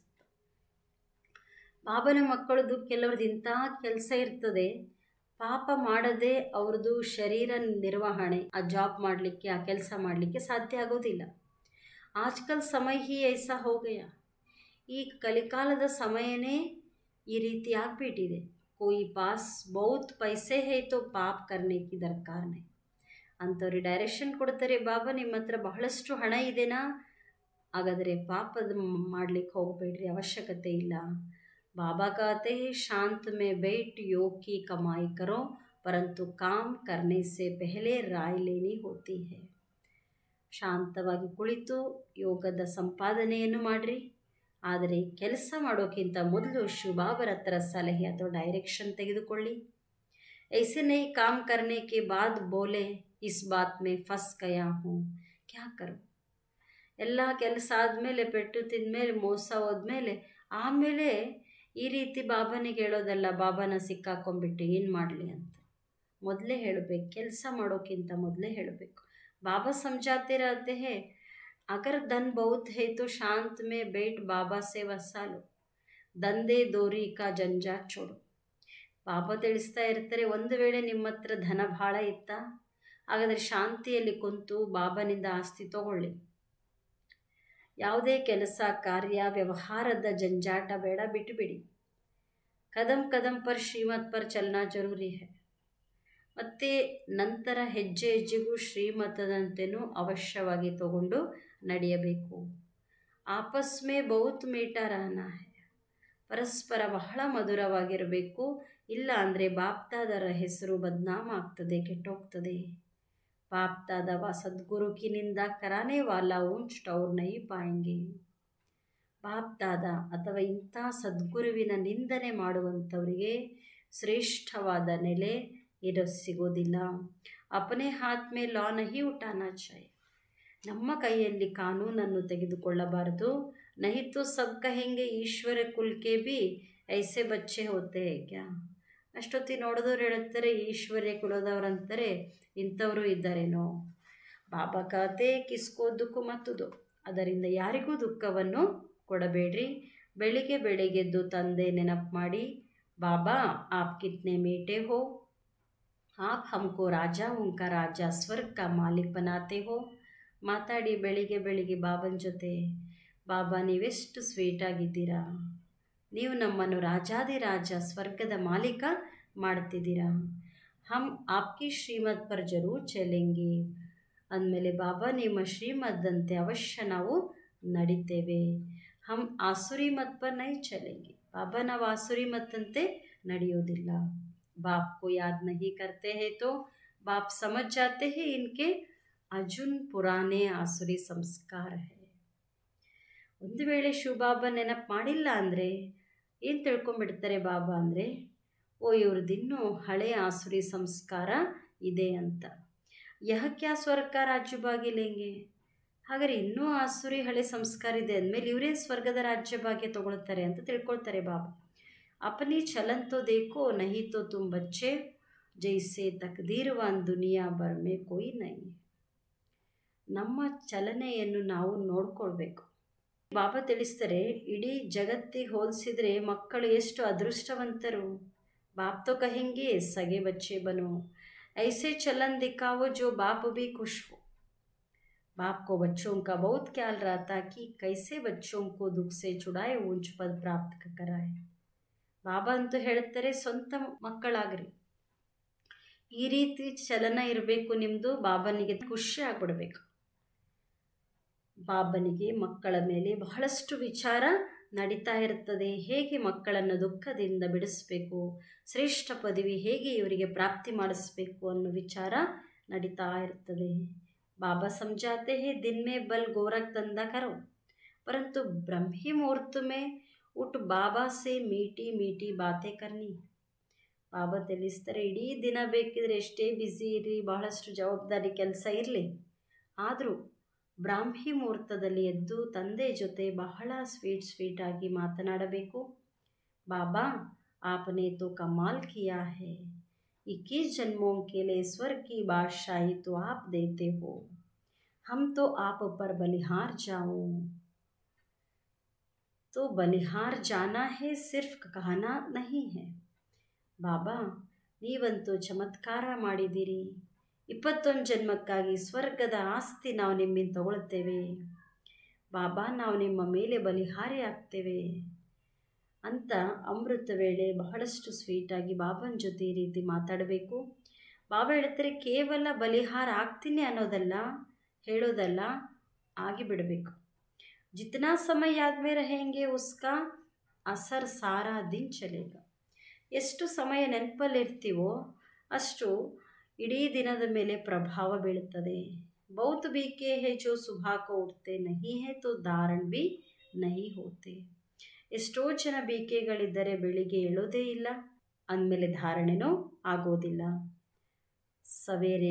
Speaker 3: ಬಾಬನ ಮಕ್ಕಳದು ಕೆಲವ್ರದ್ದು ಇಂಥ ಕೆಲಸ ಇರ್ತದೆ, ಪಾಪ ಮಾಡದೆ ಅವ್ರದ್ದು ಶರೀರ ನಿರ್ವಹಣೆ, ಆ ಜಾಬ್ ಮಾಡಲಿಕ್ಕೆ, ಆ ಕೆಲಸ ಮಾಡಲಿಕ್ಕೆ ಸಾಧ್ಯ ಆಗೋದಿಲ್ಲ. ಆಜ್ಕಲ್ ಸಮಯ ಹಿ ಐಸಾ ಹೋ ಗಯಾ, ಈ ಕಲಿಕಾಲದ ಸಮಯನೇ ಈ ರೀತಿ ಆಗಿಬಿಟ್ಟಿದೆ. कोई पास बहुत पैसे है तो पाप करने की दरकार नहीं. ಅಂಥವ್ರಿಗೆ ಡೈರೆಕ್ಷನ್ ಕೊಡ್ತಾರೆ, ಬಾಬಾ ನಿಮ್ಮ ಹತ್ರ ಬಹಳಷ್ಟು ಹಣ ಇದೆನಾ, ಹಾಗಾದರೆ ಪಾಪದ ಮಾಡಲಿಕ್ಕೆ ಹೋಗಬೇಡ್ರಿ, ಅವಶ್ಯಕತೆ ಇಲ್ಲ. ಬಾಬಾ कहते हैं शांत में बैठ योग की कमाई करो, परंतु काम करने से पहले राय लेनी होती है. ಶಾಂತವಾಗಿ ಕುಳಿತು ಯೋಗದ ಸಂಪಾದನೆಯನ್ನು ಮಾಡಿರಿ, ಆದರೆ ಕೆಲಸ ಮಾಡೋಕ್ಕಿಂತ ಮೊದಲು ಶಿವಬಾಬರ ಹತ್ರ ಸಲಹೆ ಅಥವಾ ಡೈರೆಕ್ಷನ್ ತೆಗೆದುಕೊಳ್ಳಿ. ऐसे नहीं काम करने के बाद बोले इस बात में फंस गया हूँ क्या करूँ. ಎಲ್ಲ ಕೆಲಸ ಆದಮೇಲೆ ಪೆಟ್ಟು ತಿಂದಮೇಲೆ ಮೋಸ ಹೋದ್ಮೇಲೆ ಆಮೇಲೆ ಈ ರೀತಿ ಬಾಬನಿಗೆ ಹೇಳೋದಲ್ಲ, ಬಾಬಾನ ಸಿಕ್ಕಾಕೊಂಡ್ಬಿಟ್ಟು ಏನು ಮಾಡಲಿ ಅಂತ ಮೊದಲೇ ಹೇಳಬೇಕು. ಕೆಲಸ ಮಾಡೋಕ್ಕಿಂತ ಮೊದಲೇ ಹೇಳಬೇಕು. बाबा समझाते रहते हैं अगर धन बहुत है तो शांत में बैठ बाबा से वसा लो, ದಂಧೆ ದೋರಿ ಕಾ ಜಂಜಾಟ್ छोड़ो. ಬಾಬಾ ತಿಳಿಸ್ತಾ ಇರ್ತಾರೆ, ಒಂದು ವೇಳೆ ನಿಮ್ಮ ಹತ್ರ ಧನ ಭಾಳ ಇತ್ತಾ, ಹಾಗಾದರೆ ಶಾಂತಿಯಲ್ಲಿ ಕುಂತು ಬಾಬನಿಂದ ಆಸ್ತಿ ತಗೊಳ್ಳಿ. ಯಾವುದೇ ಕೆಲಸ ಕಾರ್ಯ ವ್ಯವಹಾರದ ಜಂಜಾಟ ಬೇಡ, ಬಿಟ್ಟುಬಿಡಿ. ಕದಂ ಕದಂ ಪರ್ ಶ್ರೀಮತ್ ಪರ್ ಚಲನಾ ಜರೂರಿ ಹೈ. ಮತ್ತು ನಂತರ ಹೆಜ್ಜೆ ಹೆಜ್ಜೆಗೂ ಶ್ರೀಮತದಂತೆಯೂ ಅವಶ್ಯವಾಗಿ ತಗೊಂಡು ನಡೆಯಬೇಕು. ಆಪಸ್ ಮೇ ಬಹುತ್ ಮೀಠಾ ರಹನಾ ಹೈ. ಪರಸ್ಪರ ಬಹಳ ಮಧುರವಾಗಿರಬೇಕು. ಇಲ್ಲ ಅಂದರೆ ಬಾಪ್ತಾದರ ಹೆಸರು ಬದನಾಮ ಆಗ್ತದೆ, ಕೆಟ್ಟೋಗ್ತದೆ. ಬಾಪ್ತಾದ ಸದ್ಗುರು ಕಿ ನಿಂದಾ ಕರಾನೆ ವಾಲಾ ಊಂಚ್ ಟೌರ್ ನಹೀ ಪಾಯೆಂಗೆ. ಬಾಪ್ತಾದ ಅಥವಾ ಇಂಥ ಸದ್ಗುರುವಿನ ನಿಂದನೆ ಮಾಡುವಂಥವರಿಗೆ ಶ್ರೇಷ್ಠವಾದ ನೆಲೆ ಸಿಗೋದಿಲ್ಲ. ಅಪನೆ ಹಾತ್ ಮೇ ಲಾ ನಹೀ ಉಠಾನಾ ಚಾಹಿಯೆ. ನಮ್ಮ ಕೈಯಲ್ಲಿ ಕಾನೂನನ್ನು ತೆಗೆದುಕೊಳ್ಳಬಾರದು. ನಹೀ ತೋ ಸಬ್ ಕಹೆಂಗೆ ಈಶ್ವರ ಕುಲ್ಕೆ ಬಿ ಐಸೆ ಬಚ್ಚೆ ಹೋತೆ ಕ್ಯಾ. ಅಷ್ಟೊತ್ತಿ ನೋಡಿದವ್ರು ಹೇಳುತ್ತಾರೆ, ಈಶ್ವರ್ಯ ಕುಲದವರಂತಾರೆ ಇಂಥವರು ಇದ್ದಾರೇನೋ. ಬಾಬಾ ಕಹತೆ ಕಿಸ್ಕೋ ದುಃಖ ಮತ್ತುದು. ಅದರಿಂದ ಯಾರಿಗೂ ದುಃಖವನ್ನು ಕೊಡಬೇಡ್ರಿ. ಬೆಳಿಗ್ಗೆ ಬೆಳಿಗ್ಗೆದ್ದು ತಂದೆ ನೆನಪು ಮಾಡಿ, ಬಾಬಾ ಆಪ್ ಕಿತ್ನೆ ಮೀಟೆ ಹೋ, आप हमको राजा उनका राजा स्वर्ग का मालिक बनाते हो. ಮಾತಾಡಿ ಬೆಳಿಗ್ಗೆ ಬೆಳಿಗ್ಗೆ ಬಾಬನ ಜೊತೆ, ಬಾಬಾ ನೀವೆಷ್ಟು ಸ್ವೀಟಾಗಿದ್ದೀರಾ, ನೀವು ನಮ್ಮನ್ನು ರಾಜಾದಿರಾಜ ಸ್ವರ್ಗದ ಮಾಲೀಕ ಮಾಡ್ತಿದ್ದೀರಾ. ಹಮ್ ಆಪ್ಕಿ ಶ್ರೀಮತ್ ಪರ್ ಜರೂರ್ ಚಲೆಂಗೆ ಅಂದಮೇಲೆ, ಬಾಬಾ ನಿಮ್ಮ ಶ್ರೀಮದ್ದಂತೆ ಅವಶ್ಯ ನಾವು ನಡಿತೇವೆ. ಹಮ್ ಆಸುರಿ ಮತ್ ಪರ್ ನೈ ಚಲೆಂಗೆ. ಬಾಬಾ ನಾವು ಆಸುರಿ ಮತ್ತಂತೆ ನಡೆಯೋದಿಲ್ಲ. बाप को याद नहीं करते हैं तो बाप समझ जाते हैं इनके अजुन पुराने आसुरी संस्कार है. ಒಂದು ವೇಳೆ ಶಿವಬಾಬಾ ನೆನಪು ಮಾಡಿಲ್ಲ ಅಂದರೆ ಏನು ತಿಳ್ಕೊಂಬಿಡ್ತಾರೆ ಬಾಬಾ ಅಂದರೆ, ಓ ಇವ್ರದ್ದಿನ್ನೂ ಹಳೆಯ ಆಸುರಿ ಸಂಸ್ಕಾರ ಇದೆ ಅಂತ. ಯಹ ಕ್ಯಾ ಸ್ವರ್ಗ ರಾಜ್ಯ ಭಾಗ್ಯಲೇಂಗೆ. ಹಾಗಾದ್ರೆ ಇನ್ನೂ ಆಸುರಿ ಹಳೆ ಸಂಸ್ಕಾರ ಇದೆ ಅಂದಮೇಲೆ ಇವರೇ ಸ್ವರ್ಗದ ರಾಜ್ಯ ಭಾಗ್ಯ ತಗೊಳ್ತಾರೆ ಅಂತ ತಿಳ್ಕೊಳ್ತಾರೆ ಬಾಬಾ. अपनी चलन तो देखो नहीं तो तुम बच्चे जैसे तकदीरवान दुनिया भर में कोई नहीं. ನಮ್ಮ ಚಲನೆಯನ್ನು ನಾವು ನೋಡ್ಕೊಳ್ಬೇಕು. ಬಾಬಾ ತಿಳಿಸ್ತಾರೆ, ಇಡೀ ಜಗತ್ತಿಗೆ ಹೋಲಿಸಿದರೆ ಮಕ್ಕಳು ಎಷ್ಟು ಅದೃಷ್ಟವಂತರು. ಬಾಪ್ तो कहेंगे सगे बच्चे बनो, ऐसे चलन दिखाओ जो बाप भी खुश हो. बाप को बच्चों का बहुत ख्याल रहता कि कैसे बच्चों को दुख से छुड़ाए ऊंच पद प्राप्त कराए. ಬಾಬಾ ಅಂತೂ ಹೇಳ್ತಾರೆ, ಸ್ವಂತ ಮಕ್ಕಳಾಗ್ರಿ, ಈ ರೀತಿ ಚಲನ ಇರಬೇಕು ನಿಮ್ಮದು. ಬಾಬನಿಗೆ ಖುಷಿ ಆಗ್ಬಿಡ್ಬೇಕು. ಬಾಬನಿಗೆ ಮಕ್ಕಳ ಮೇಲೆ ಬಹಳಷ್ಟು ವಿಚಾರ ನಡೀತಾ ಇರ್ತದೆ. ಹೇಗೆ ಮಕ್ಕಳನ್ನು ದುಃಖದಿಂದ ಬಿಡಿಸ್ಬೇಕು, ಶ್ರೇಷ್ಠ ಪದವಿ ಹೇಗೆ ಇವರಿಗೆ ಪ್ರಾಪ್ತಿ ಮಾಡಿಸ್ಬೇಕು ಅನ್ನೋ ವಿಚಾರ ನಡೀತಾ ಇರ್ತದೆ. ಬಾಬಾ ಸಮझाते हैं दिन में बल गोरख धंधा करो परंतु ब्रह्मी मुहूर्त में उठ बाबा से मीठी मीठी बातें करनी. ಬಾಬಾ ತಿಳಿಸ್ತಾರೆ, ಇಡೀ ದಿನ ಬೇಕಿದ್ರೆ ಎಷ್ಟೇ ಬ್ಯುಸಿ ಇರಲಿ, ಬಹಳಷ್ಟು ಜವಾಬ್ದಾರಿ ಕೆಲಸ ಇರಲಿ, ಆದರೂ ಬ್ರಾಹ್ಮಿ ಮುಹೂರ್ತದಲ್ಲಿ ಎದ್ದು ತಂದೆ ಜೊತೆ ಬಹಳ ಸ್ವೀಟಾಗಿ ಮಾತನಾಡಬೇಕು. ಬಾಬಾ आपने तो कमाल किया है, 21 जन्मों के लिए स्वर्ग की बादशाही तो आप देते हो, हम तो आप पर बलिहार जाऊं. तो बलिहार जाना है, सिर्फ कहना नहीं है. ಬಾಬಾ ನೀವಂತೂ ಚಮತ್ಕಾರ ಮಾಡಿದ್ದೀರಿ. 21 ಜನ್ಮಕ್ಕಾಗಿ ಸ್ವರ್ಗದ ಆಸ್ತಿ ನಾವು ನಿಮ್ಮಿಂದ ತಗೊಳ್ತೇವೆ. ಬಾಬಾ ನಾವು ನಿಮ್ಮ ಮೇಲೆ ಬಲಿಹಾರಿ ಆಗ್ತೇವೆ ಅಂತ ಅಮೃತ ವೇಳೆ ಬಹಳಷ್ಟು ಸ್ವೀಟಾಗಿ ಬಾಬನ ಜೊತೆ ಈ ರೀತಿ ಮಾತಾಡಬೇಕು. ಬಾಬಾ ಹೇಳ್ತಾರೆ, ಕೇವಲ ಬಲಿಹಾರ ಆಗ್ತೀನಿ ಅನ್ನೋದಲ್ಲ, ಹೇಳೋದಲ್ಲ, ಆಗಿಬಿಡಬೇಕು. ಜಿತನಾ ಸಮಯ ಯಾದ್ ಮೇ रहेंगे उसका असर सारा दिन चलेगा. ಎಷ್ಟು ಸಮಯ ನೆನಪಲ್ಲಿರ್ತೀವೋ ಅಷ್ಟು ಇಡೀ ದಿನದ ಮೇಲೆ ಪ್ರಭಾವ ಬೀಳುತ್ತದೆ. बहुत बीके है जो सुबह को उठते नहीं है तो धारण भी नहीं होते. ಎಷ್ಟೋ ಜನ ಬೀಕೆಗಳಿದ್ದರೆ ಬೆಳಿಗ್ಗೆ ಏಳೋದೇ ಇಲ್ಲ, ಅಂದಮೇಲೆ ಧಾರಣೆನೂ आगोदिल्ला। सवेरे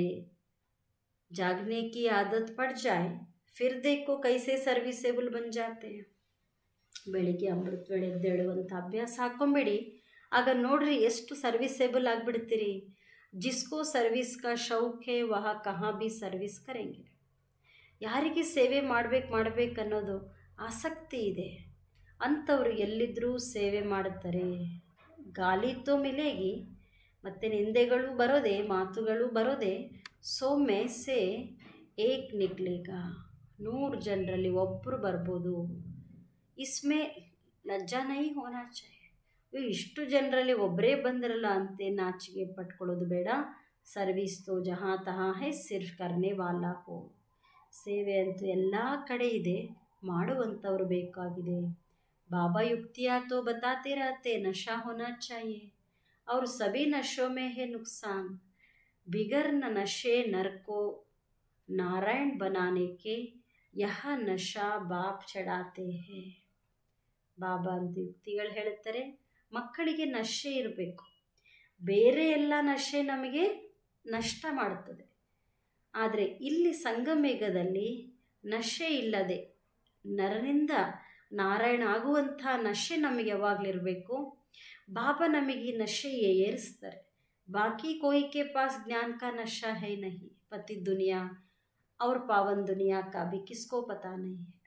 Speaker 3: जागने की आदत पड़ जाए फिर देखो कैसे सर्विसेबल बन जाते हैं. ಬೆಳಿಗ್ಗೆ ಅಮೃತ ವೇಳೆ ಎದ್ದೇಳುವಂಥ ಅಭ್ಯಾಸ ಹಾಕ್ಕೊಂಬಿಡಿ, ಆಗ ನೋಡ್ರಿ ಎಷ್ಟು ಸರ್ವಿಸೇಬಲ್ ಆಗಿಬಿಡ್ತೀರಿ. ಜಿಸ್ಕೋ ಸರ್ವಿಸ್ ಕಾ ಶೌಕ್ ಹೇ ವಹ ಕಹಾ ಭಿ ಸರ್ವಿಸ್ ಕರೆಂಗೆ. ಯಾರಿಗೆ ಸೇವೆ ಮಾಡಬೇಕು ಅನ್ನೋದು ಆಸಕ್ತಿ ಇದೆ ಅಂಥವ್ರು ಎಲ್ಲಿದ್ದರೂ ಸೇವೆ ಮಾಡ್ತಾರೆ. ಗಾಲಿ ತೋ ಮಿಲೇಗಿ, ಮತ್ತು ನಿಂದೆಗಳು ಬರೋದೆ, ಮಾತುಗಳು ಬರೋದೆ. ಸೌಮ್ಯ ಸೇ ಏಕ್ ನಿಕ್ಲೇಗ, 100 ಜನರಲ್ಲಿ ಒಬ್ಬರು ಬರ್ಬೋದು. ಇಸ್ಮೇ ಲಜ್ಜಾ ನೈ ಹೋನಾ ಚಾಹಿಯೆ. ಇಷ್ಟು ಜನರಲ್ಲಿ ಒಬ್ಬರೇ ಬಂದಿರಲ್ಲ ಅಂತೆ ನಾಚಿಕೆ ಪಟ್ಕೊಳ್ಳೋದು ಬೇಡ. ಸರ್ವಿಸ್ ತೋ ಜಹಾ ತಹಾ ಹೈ, ಸಿರ್ಫ್ ಕರ್ನೆ ವಾಲಾ ಹೋ. ಸೇವೆ ಅಂತೂ ಎಲ್ಲ ಕಡೆ ಇದೆ, ಮಾಡುವಂಥವ್ರು ಬೇಕಾಗಿದೆ. ಬಾಬಾ ಯುಕ್ತಿಯಾ ತೋ ಬತಾತೆ ರಹತೆ ನಶಾ ಹೋನಾ ಚಾಹಿಯೆ और सभी नशों में है नुकसान. बिगर न नशे नर को नारायण बनाने के यह नशा बाप चढ़ाते हैं. ಬಾಬಾ ಅಂತ ಯುಕ್ತಿಗಳು ಹೇಳ್ತಾರೆ, ಮಕ್ಕಳಿಗೆ ನಶೆ ಇರಬೇಕು. ಬೇರೆ ಎಲ್ಲ ನಶೆ ನಮಗೆ ನಷ್ಟ ಮಾಡ್ತದೆ. ಆದರೆ ಇಲ್ಲಿ ಸಂಗಮೇಘದಲ್ಲಿ ನಶೆ ಇಲ್ಲದೆ ನರನಿಂದ ನಾರಾಯಣ ಆಗುವಂಥ ನಶೆ ನಮಗೆ ಯಾವಾಗಲಿರಬೇಕು. ಬಾಬಾ ನಮಗೆ ಈ ನಶೆ ಏರಿಸ್ತಾರೆ. ಬಾಕಿ कोई के पास ज्ञान का नशा है नहीं, पति दुनिया और पावन दुनिया का भी किसको पता नहीं है.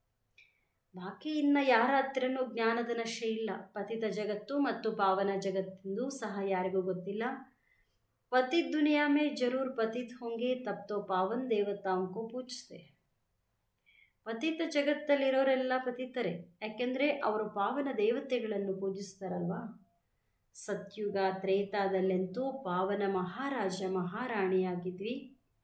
Speaker 3: ಬಾಕಿ ಇನ್ನು ಯಾರ ಹತ್ರನೂ ಜ್ಞಾನದ ನಶೆ ಇಲ್ಲ. ಪತಿತ ಜಗತ್ತು ಮತ್ತು ಪಾವನ ಜಗತ್ತಿಂದು ಸಹ ಯಾರಿಗೂ ಗೊತ್ತಿಲ್ಲ. पतित दुनिया में जरूर पतित होंगे, तब तो पावन देवताओं को पूछते. ಪತಿತ ಜಗತ್ತಲ್ಲಿರೋರೆಲ್ಲ ಪತಿತರೆ, ಯಾಕೆಂದರೆ ಅವರು ಪಾವನ ದೇವತೆಗಳನ್ನು ಪೂಜಿಸ್ತಾರಲ್ವಾ. ಸತ್ಯುಗ ತ್ರೇತಾದಲ್ಲಂತೂ ಪಾವನ ಮಹಾರಾಜ ಮಹಾರಾಣಿಯಾಗಿದ್ವಿ.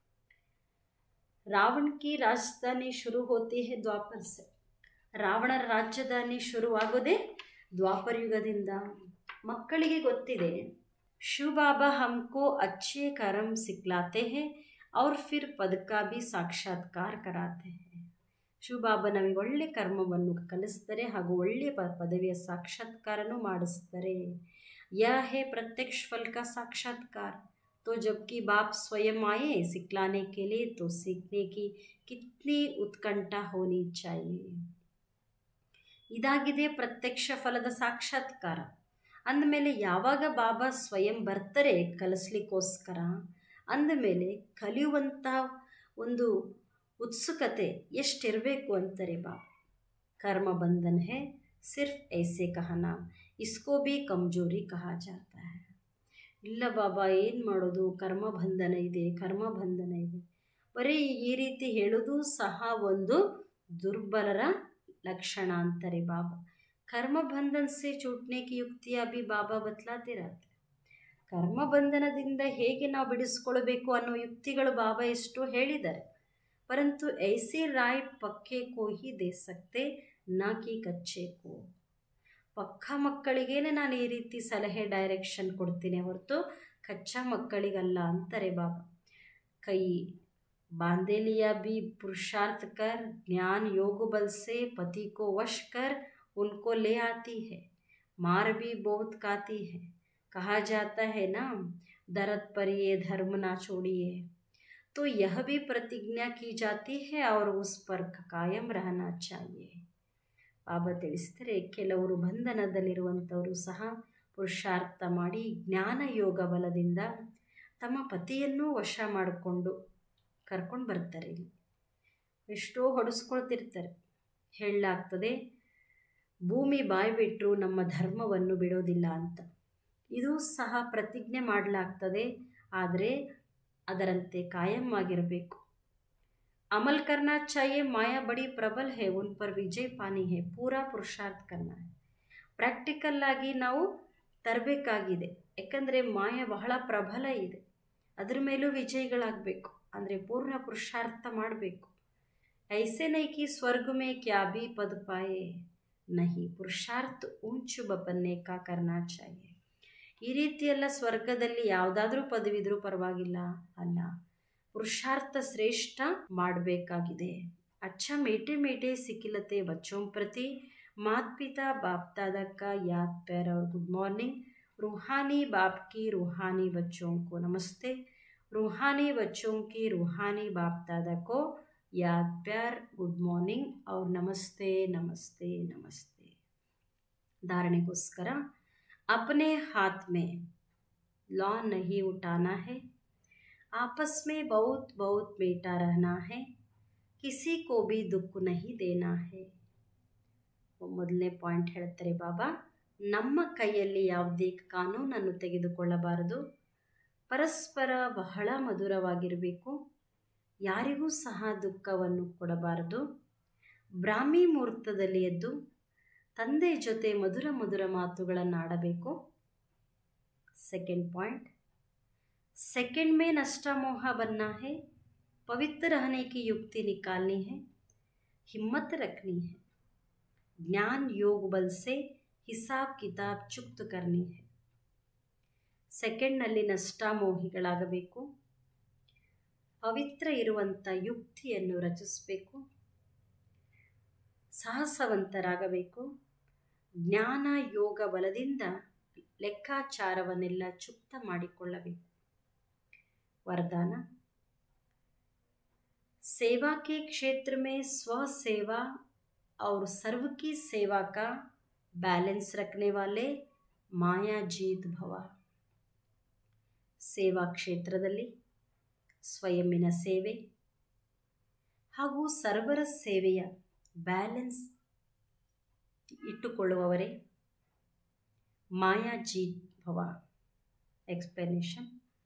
Speaker 3: ರಾವಣ ಕಿ ರಾಜಧಾನಿ ಶುರು ಹೋತಿ ಹೇ ದ್ವಾಪರ ಸೆ. ರಾವಣರ ರಾಜಧಾನಿ ಶುರುವಾಗೋದೇ ದ್ವಾಪರ ಯುಗದಿಂದ. ಮಕ್ಕಳಿಗೆ ಗೊತ್ತಿದೆ, ಶಿವಬಾಬಾ ಹಮ್ಕೋ ಅಚ್ಚೆ ಕರ್ಮ ಸಿಕ್ಲಾತೆ ಹೇ और फिर पद का भी साक्षात्कार कराते हैं. ಶಿವಬಾಬಾ ನಮಗೆ ಒಳ್ಳೆ ಕರ್ಮವನ್ನು ಕಲಿಸ್ತಾರೆ ಹಾಗೂ ಒಳ್ಳೆಯ ಪದವಿಯ ಸಾಕ್ಷಾತ್ಕಾರನೂ ಮಾಡಿಸ್ತಾರೆ. ಯಹ ಹೇ ಪ್ರತ್ಯಕ್ಷ ಫಲ ಕಾ ಸಾಕ್ಷಾತ್ಕಾರ. तो जबकि बाप स्वयं आए सिखलाने के लिए, तो सीखने की कितनी उत्कंठा होनी चाहिए. ಇದಾಗಿದೆ ಪ್ರತ್ಯಕ್ಷ ಫಲದ ಸಾಕ್ಷಾತ್ಕಾರ. ಅಂದಮೇಲೆ ಯಾವಾಗ ಬಾಬಾ ಸ್ವಯಂ ಬರ್ತಾರೆ ಕಲಿಸ್ಲಿಕ್ಕೋಸ್ಕರ, ಅಂದಮೇಲೆ ಕಲಿಯುವಂಥ ಒಂದು ಉತ್ಸುಕತೆ ಎಷ್ಟಿರಬೇಕು ಅಂತಾರೆ ಬಾಬಾ. ಕರ್ಮ ಬಂಧನ ಹೇ ಸಿರ್ಫ್ ಐಸೆ ಕಹನಾ, ಇಸ್ಕೋ ಭಿ ಕಮ್ಜೋರಿ ಕಹಾ ಜಾತಾ ಹೈ. ಇಲ್ಲ ಬಾಬಾ ಏನು ಮಾಡೋದು, ಕರ್ಮಬಂಧನ ಇದೆ, ಕರ್ಮಬಂಧನ ಇದೆ, ಬರೀ ಈ ರೀತಿ ಹೇಳೋದು ಸಹ ಒಂದು ದುರ್ಬಲರ ಲಕ್ಷಣ ಅಂತಾರೆ ಬಾಬಾ. ಕರ್ಮಬಂಧನ ಸೆ ಚೂಟ್ನೆ ಕಿ ಯುಕ್ತಿಯಾ ಭಿ ಬಾಬಾ ಬತ್ಲಾತೆ ಇರತ್ತೆ. ಕರ್ಮಬಂಧನದಿಂದ ಹೇಗೆ ನಾವು ಬಿಡಿಸ್ಕೊಳ್ಬೇಕು ಅನ್ನೋ ಯುಕ್ತಿಗಳು ಬಾಬಾ ಎಷ್ಟು ಹೇಳಿದ್ದಾರೆ. ಪರಂತು ಐಸೆ ರಾಯ್ ಪಕ್ಕೆ ಕೋ ಹಿ ದೇ ಸಕ್ತೆ, ನಾ ಕಿ ಕಚ್ಚೆ ಕೋ. ಪಕ್ಕ ಮಕ್ಕಳಿಗೇನೆ ನಾನು ಈ ರೀತಿ ಸಲಹೆ ಡೈರೆಕ್ಷನ್ ಕೊಡ್ತೀನಿ ಹೊರತು ಕಚ್ಚಾ ಮಕ್ಕಳಿಗಲ್ಲ ಅಂತಾರೆ ಬಾಬಾ. ಕೈ बांधे लिया भी पुरुषार्थ कर, ज्ञान योग बल से पति को वश कर उनको ले आती है. मार भी बहुत खाती है, कहा जाता है ना, दर्द पर ये धर्म ना छोड़िए. तो यह भी प्रतिज्ञा की जाती है और उस पर कायम रहना चाहिए. ಬಾಬಾ ತಿಳಿಸ್ತಾರೆ, ಕೆಲವರು ಬಂಧನದಲ್ಲಿರುವಂಥವರು ಸಹ ಪುರುಷಾರ್ಥ ಮಾಡಿ ಜ್ಞಾನ ಯೋಗ ಬಲದಿಂದ ತಮ್ಮ ಪತಿಯನ್ನು ವಶ ಮಾಡಿಕೊಂಡು ಕರ್ಕೊಂಡು ಬರ್ತಾರೆ. ಇಲ್ಲಿ ಎಷ್ಟೋ ಹೊಡೆಸ್ಕೊಳ್ತಿರ್ತಾರೆ. ಹೇಳಲಾಗ್ತದೆ, ಭೂಮಿ ಬಾಯಿ ಬಿಟ್ಟರು ನಮ್ಮ ಧರ್ಮವನ್ನು ಬಿಡೋದಿಲ್ಲ ಅಂತ. ಇದು ಸಹ ಪ್ರತಿಜ್ಞೆ ಮಾಡಲಾಗ್ತದೆ, ಆದರೆ ಅದರಂತೆ ಕಾಯಂ ಆಗಿರಬೇಕು. अमल करना चाहिए, माया बड़ी प्रबल है, उन पर विजय पानी है, पूरा पुरुषार्थ करना है. ಪ್ರಾಕ್ಟಿಕಲ್ ಆಗಿ ನಾವು ತರಬೇಕಾಗಿದೆ. ಯಾಕಂದರೆ ಮಾಯ ಬಹಳ ಪ್ರಬಲ ಇದೆ, ಅದ್ರ ಮೇಲೂ ವಿಜಯಗಳಾಗಬೇಕು. ಅಂದರೆ ಪೂರ್ಣ ಪುರುಷಾರ್ಥ ಮಾಡಬೇಕು. ಐಸೆ ನೈ ಕಿ ಸ್ವರ್ಗ ಮೇ ಕ್ಯಾ ಭಿ ಪದ ಪಾಯೆ ನಹಿ, ಪುರುಷಾರ್ಥ ಊಂಚು ಬಪನ್ನೆ ಕಾ ಕರ್ನಾ ಚಾಹಿಯೆ. ಈ ರೀತಿಯೆಲ್ಲ ಸ್ವರ್ಗದಲ್ಲಿ ಯಾವುದಾದ್ರೂ ಪದವಿದ್ರೂ ಪರವಾಗಿಲ್ಲ, ಅಲ್ಲ, ಪುರುಷಾರ್ಥ ಶ್ರೇಷ್ಠ ಮಾಡಬೇಕಾಗಿದೆ. अच्छा मीठे मीठे सिखिलते बच्चों प्रति माता पिता बाप दादा का याद प्यार और गुड मॉर्निंग. रूहानी बाप की रूहानी बच्चों को नमस्ते। रूहानी बच्चों की रूहानी बाप दादा को याद प्यार, गुड मॉर्निंग और नमस्ते नमस्ते नमस्ते। धारणेಗೋಸ್ಕರ अपने हाथ में लॉ नहीं उठाना है, आपस में बहुत बहुत मीठा रहना है, किसी को भी दुख नहीं देना है। ಮೊದಲನೇ ಪಾಯಿಂಟ್ ಹೇಳ್ತಾರೆ ಬಾಬಾ, ನಮ್ಮ ಕೈಯಲ್ಲಿ ಯಾವುದೇ ಕಾನೂನನ್ನು ತೆಗೆದುಕೊಳ್ಳಬಾರದು, ಪರಸ್ಪರ ಬಹಳ ಮಧುರವಾಗಿರಬೇಕು, ಯಾರಿಗೂ ಸಹ ದುಃಖವನ್ನು ಕೊಡಬಾರದು, ಬ್ರಾಹ್ಮಿ ಮುಹೂರ್ತದಲ್ಲಿ ಎದ್ದು ತಂದೆ ಜೊತೆ ಮಧುರ ಮಧುರ ಮಾತುಗಳನ್ನು ಆಡಬೇಕು। सेकंड पॉइंट, सेकंड में नष्टा मोह बनना है, पवित्र रहने की युक्ति निकालनी है, हिम्मत रखनी है, ज्ञान योग बल से हिसाब किताब चुक्त करनी है। सेकंड ನಲ್ಲಿ ನಷ್ಟ ಮೋಹಿಗಳಾಗಬೇಕು, ಪವಿತ್ರ ಇರುವಂಥ ಯುಕ್ತಿಯನ್ನು ರಚಿಸಬೇಕು, ಸಾಹಸವಂತರಾಗಬೇಕು, ಜ್ಞಾನ ಯೋಗ ಬಲದಿಂದ ಲೆಕ್ಕಾಚಾರವನ್ನೆಲ್ಲ ಚುಕ್ತ ಮಾಡಿಕೊಳ್ಳಬೇಕು। वरदान, सेवा के क्षेत्र में स्व सेवा और सर्व की सेवा का बैलेंस रखने वाले माया जीत भव। ಸೇವಾ ಕ್ಷೇತ್ರದಲ್ಲಿ ಸ್ವಯಂನ ಸೇವೆ ಹಾಗೂ ಸರ್ವರ ಸೇವೆಯ ಬ್ಯಾಲೆನ್ಸ್ ಇಟ್ಟುಕೊಳ್ಳುವವರೇ माया जीत भव। एक्सप्लेनेशन,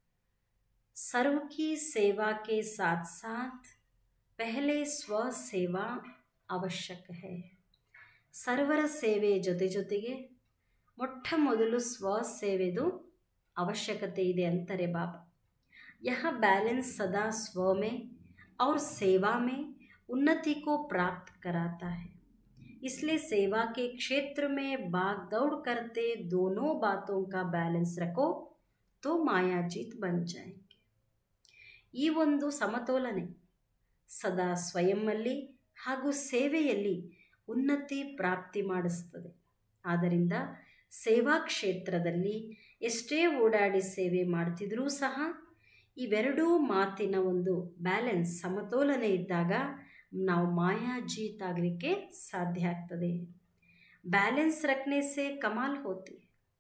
Speaker 3: सर्व की सेवा के साथ साथ पहले स्व सेवा आवश्यक है। ಸರ್ವರ ಸೇವೆ ಜೊತೆ ಜೊತೆಗೆ ಮೊಟ್ಟ ಮೊದಲು ಸ್ವ ಸೇವೆದು ಅವಶ್ಯಕತೆ ಇದೆ ಅಂತಾರೆ ಬಾಬಾ। यह बैलेंस सदा स्व में और सेवा में उन्नति को प्राप्त कराता है। इसलिए सेवा के क्षेत्र में भाग दौड़ करते दोनों बातों का बैलेंस रखो तो माया जीत बन जाएंगे। ಈ ಒಂದು ಸಮತೋಲನೆ ಸದಾ ಸ್ವಯಂನಲ್ಲಿ ಹಾಗೂ ಸೇವೆಯಲ್ಲಿ ಉನ್ನತಿ ಪ್ರಾಪ್ತಿ ಮಾಡಿಸ್ತದೆ। ಆದ್ದರಿಂದ ಸೇವಾ ಕ್ಷೇತ್ರದಲ್ಲಿ ಎಷ್ಟೇ ಓಡಾಡಿ ಸೇವೆ ಮಾಡ್ತಿದ್ರೂ ಸಹ ಇವೆರಡೂ ಮಾತಿನ ಒಂದು ಬ್ಯಾಲೆನ್ಸ್ ಸಮತೋಲನೆ ಇದ್ದಾಗ ನಾವು ಮಾಯಾ जीत ಆಗಲಿಕ್ಕೆ ಸಾಧ್ಯ ಆಗ್ತದೆ। ಬ್ಯಾಲೆನ್ಸ್ ರಖನೆ ಸೆ ಕಮಾಲ್ ಹೋತಿ,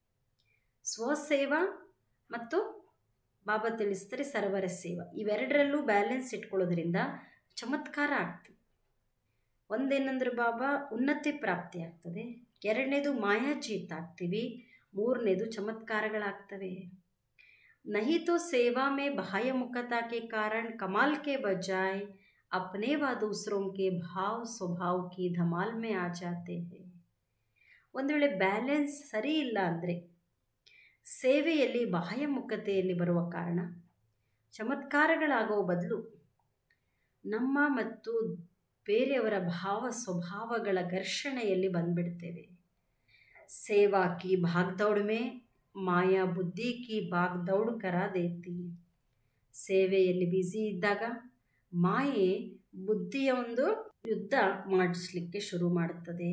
Speaker 3: ಸ್ವಸೇವಾ ಮತ್ತು ಬಾಬಾ ತಿಳಿಸ್ತಾರೆ ಸರ್ವರ ಸೇವಾ, ಇವೆರಡರಲ್ಲೂ ಬ್ಯಾಲೆನ್ಸ್ ಇಟ್ಕೊಳ್ಳೋದ್ರಿಂದ ಚಮತ್ಕಾರ ಆಗ್ತದೆ। ಒಂದೇನಂದ್ರೆ ಬಾಬಾ ಉನ್ನತಿ ಪ್ರಾಪ್ತಿ ಆಗ್ತದೆ, ಎರಡನೇದು ಮಾಯಾ जीत ಆಗ್ತೀವಿ, ಮೂರನೇದು ಚಮತ್ಕಾರಗಳಾಗ್ತವೆ। नहीं तो सेवा में बाह्य मुखता के कारण कमाल के बजाय अपने व दूसरों के भाव स्वभाव की धमाल में आ जाते हैं। ಒಂದು ವೇಳೆ ಬ್ಯಾಲೆನ್ಸ್ ಸರಿ ಇಲ್ಲ ಅಂದರೆ ಸೇವೆಯಲ್ಲಿ ಬಾಹ್ಯ ಮುಖತೆಯಲ್ಲಿ ಬರುವ ಕಾರಣ ಚಮತ್ಕಾರಗಳಾಗೋ ಬದಲು ನಮ್ಮ ಮತ್ತು ಬೇರೆಯವರ ಭಾವ ಸ್ವಭಾವಗಳ ಘರ್ಷಣೆಯಲ್ಲಿ ಬಂದ್ಬಿಡ್ತೇವೆ। ಸೇವಾ ಕಿ ಭಾಗ್ದೌಡ್ ಮೇ ಮಾಯಾ ಬುದ್ಧಿ ಕಿ ಭಾಗ್ದೌಡ್ ಕರಾ ದೇತಿ। ಸೇವೆಯಲ್ಲಿ ಬ್ಯುಸಿ ಇದ್ದಾಗ ಮಾಯೆ ಬುದ್ಧಿಯ ಒಂದು ಯುದ್ಧ ಮಾಡಿಸ್ಲಿಕ್ಕೆ ಶುರು ಮಾಡುತ್ತದೆ।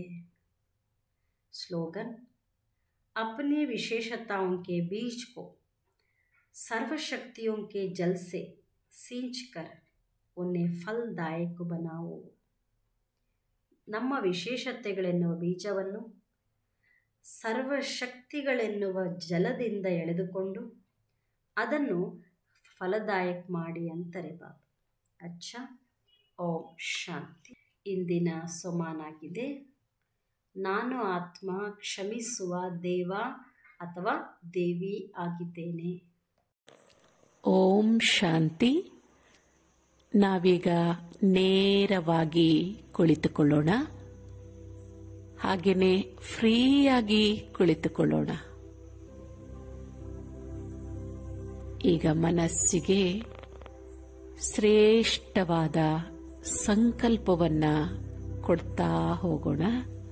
Speaker 3: स्लोगन, अपनी विशेषताओं के बीज को सर्वशक्तियों के जल से सींच कर उन्हें फलदायक बनाओ। ನಮ್ಮ ವಿಶೇಷತೆಗಳೆನ್ನುವ ಬೀಜವನ್ನು ಸರ್ವಶಕ್ತಿಗಳೆನ್ನುವ ಜಲದಿಂದ ಎಳೆದುಕೊಂಡು ಅದನ್ನು ಫಲದಾಯಕ ಮಾಡಿ ಅಂತಾರೆ ಬಾಬಾ। ಅಚ್ಚಾ, ಓಂ ಶಾಂತಿ। ಇಂದಿನ ಸೋಮಾನಾಗಿದೆ, ನಾನು ಆತ್ಮ ಕ್ಷಮಿಸುವ ದೇವ ಅಥವಾ ದೇವಿ ಆಗಿದ್ದೇನೆ।
Speaker 4: ಓಂ ಶಾಂತಿ। ನಾವೀಗ ನೇರವಾಗಿ ಕುಳಿತುಕೊಳ್ಳೋಣ, ಹಾಗೆಯೇ ಫ್ರೀಯಾಗಿ ಕುಳಿತುಕೊಳ್ಳೋಣ। ಈಗ ಮನಸ್ಸಿಗೆ ಶ್ರೇಷ್ಠವಾದ ಸಂಕಲ್ಪವನ್ನ ಕೊಡ್ತಾ ಹೋಗೋಣ।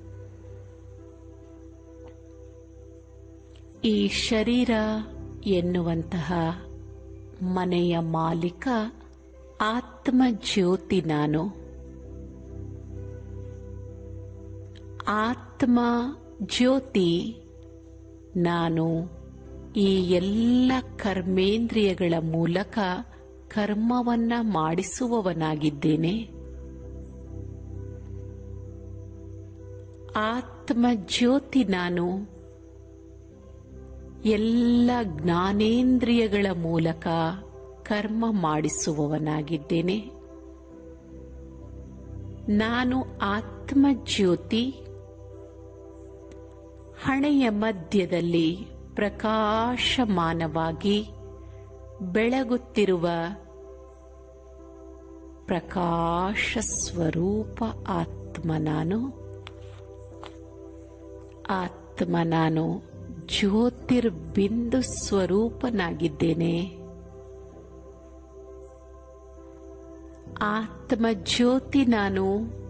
Speaker 4: ಈ ಶರೀರ ಎನ್ನುವಂತಹ ಮನೆಯ ಮಾಲೀಕ ಆತ್ಮ ಜ್ಯೋತಿ ನಾನು। ಆತ್ಮ ಜ್ಯೋತಿ ನಾನು ಈ ಎಲ್ಲ ಕರ್ಮೇಂದ್ರಿಯಗಳ ಮೂಲಕ ಕರ್ಮವನ್ನ ಮಾಡಿಸುವವನಾಗಿದ್ದೇನೆ. ಆತ್ಮಜ್ಯೋತಿ ನಾನು ಎಲ್ಲ ಜ್ಞಾನೇಂದ್ರಿಯಗಳ ಮೂಲಕ ಕರ್ಮ ಮಾಡಿಸುವವನಾಗಿದ್ದೇನೆ. ನಾನು ಆತ್ಮಜ್ಯೋತಿ ಹಣೆಯ ಮಧ್ಯದಲ್ಲಿ ಪ್ರಕಾಶಮಾನವಾಗಿ ಬೆಳಗುತ್ತಿರುವ ಪ್ರಕಾಶ ಸ್ವರೂಪ ಆತ್ಮ ನಾನು. ಆತ್ಮ ನಾನು ಜ್ಯೋತಿರ್ಬಿಂದು ಸ್ವರೂಪನಾಗಿದ್ದೇನೆ. ಆತ್ಮಜ್ಯೋತಿ ನಾನು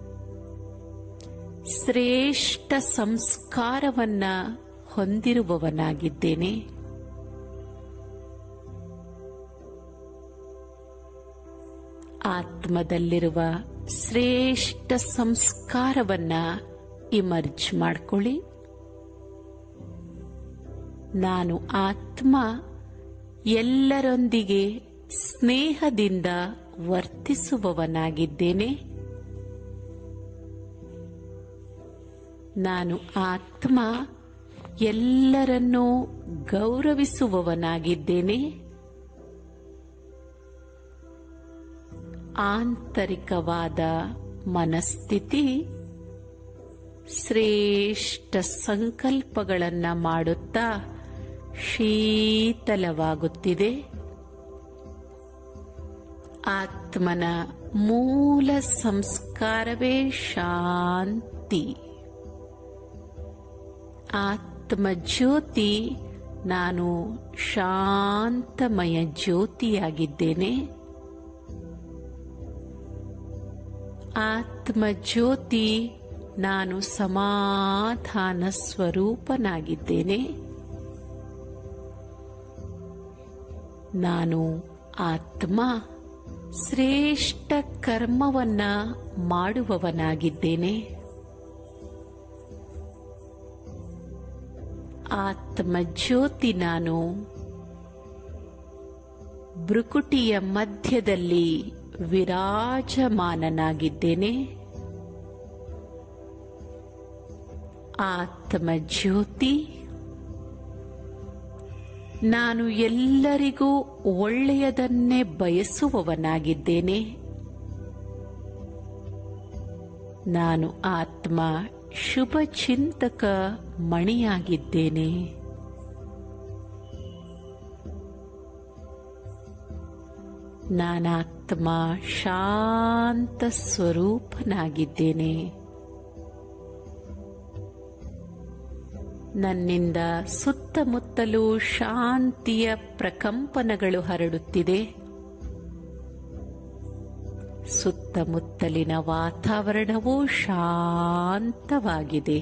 Speaker 4: ಶ್ರೇಷ್ಠ ಸಂಸ್ಕಾರವನ್ನ ಹೊಂದಿರುವವನಾಗಿದ್ದೇನೆ. ಆತ್ಮದಲ್ಲಿರುವ ಶ್ರೇಷ್ಠ ಸಂಸ್ಕಾರವನ್ನ ಇಮರ್ಜ್ ಮಾಡಿಕೊಳ್ಳಿ. ನಾನು ಆತ್ಮ ಎಲ್ಲರೊಂದಿಗೆ ಸ್ನೇಹದಿಂದ ವರ್ತಿಸುವವನಾಗಿದ್ದೇನೆ. ನಾನು ಆತ್ಮ ಎಲ್ಲರನ್ನೂ ಗೌರವಿಸುವವನಾಗಿದ್ದೇನೆ. ಆಂತರಿಕವಾದ ಮನಸ್ಥಿತಿ ಶ್ರೇಷ್ಠ ಸಂಕಲ್ಪಗಳನ್ನ ಮಾಡುತ್ತಾ ಶೀತಲವಾಗುತ್ತಿದೆ. ಆತ್ಮನ ಮೂಲ ಸಂಸ್ಕಾರವೇ ಶಾಂತಿ. ಆತ್ಮಜ್ಯೋತಿ ನಾನು ಶಾಂತಮಯ ಜ್ಯೋತಿಯಾಗಿದ್ದೇನೆ. ಆತ್ಮಜ್ಯೋತಿ ನಾನು ಸಮಾಧಾನ ಸ್ವರೂಪನಾಗಿದ್ದೇನೆ. ನಾನು ಆತ್ಮ ಶ್ರೇಷ್ಠ ಕರ್ಮವನ್ನ ಮಾಡುವವನಾಗಿದ್ದೇನೆ. ಆತ್ಮಜ್ಯೋತಿ ನಾನು ಭ್ರುಕುಟಿಯ ಮಧ್ಯದಲ್ಲಿ ವಿರಾಜಮಾನನಾಗಿದ್ದೇನೆ. ಆತ್ಮಜ್ಯೋತಿ ನಾನು ಎಲ್ಲರಿಗೂ ಒಳ್ಳೆಯದನ್ನೇ ಬಯಸುವವನಾಗಿದ್ದೇನೆ. ನಾನು ಆತ್ಮ ಶುಭ ಚಿಂತಕ ಮಣಿಯಾಗಿದ್ದೇನೆ. ನಾನಾತ್ಮ ಶಾಂತ ಸ್ವರೂಪನಾಗಿದ್ದೇನೆ. ನನ್ನಿಂದ ಸುತ್ತಮುತ್ತಲೂ ಶಾಂತಿಯ ಪ್ರಕಂಪನಗಳು ಹರಡುತ್ತಿದೆ. ಸುತ್ತಮುತ್ತಲಿನ ವಾತಾವರಣವೂ ಶಾಂತವಾಗಿದೆ.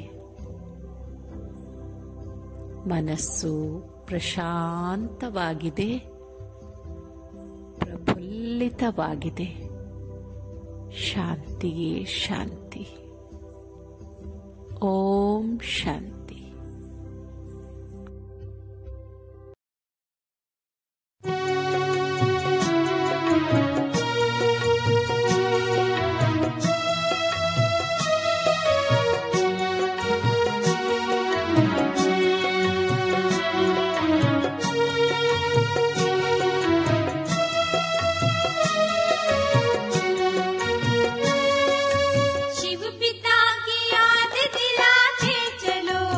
Speaker 4: ಮನಸ್ಸು ಪ್ರಶಾಂತವಾಗಿದೆ, ಪ್ರಫುಲ್ಲಿತವಾಗಿದೆ. ಶಾಂತಿಯೇ ಶಾಂತಿ. ಓಂ ಶಾಂತಿ.
Speaker 2: शिव पिता की याद दिलाते चलो।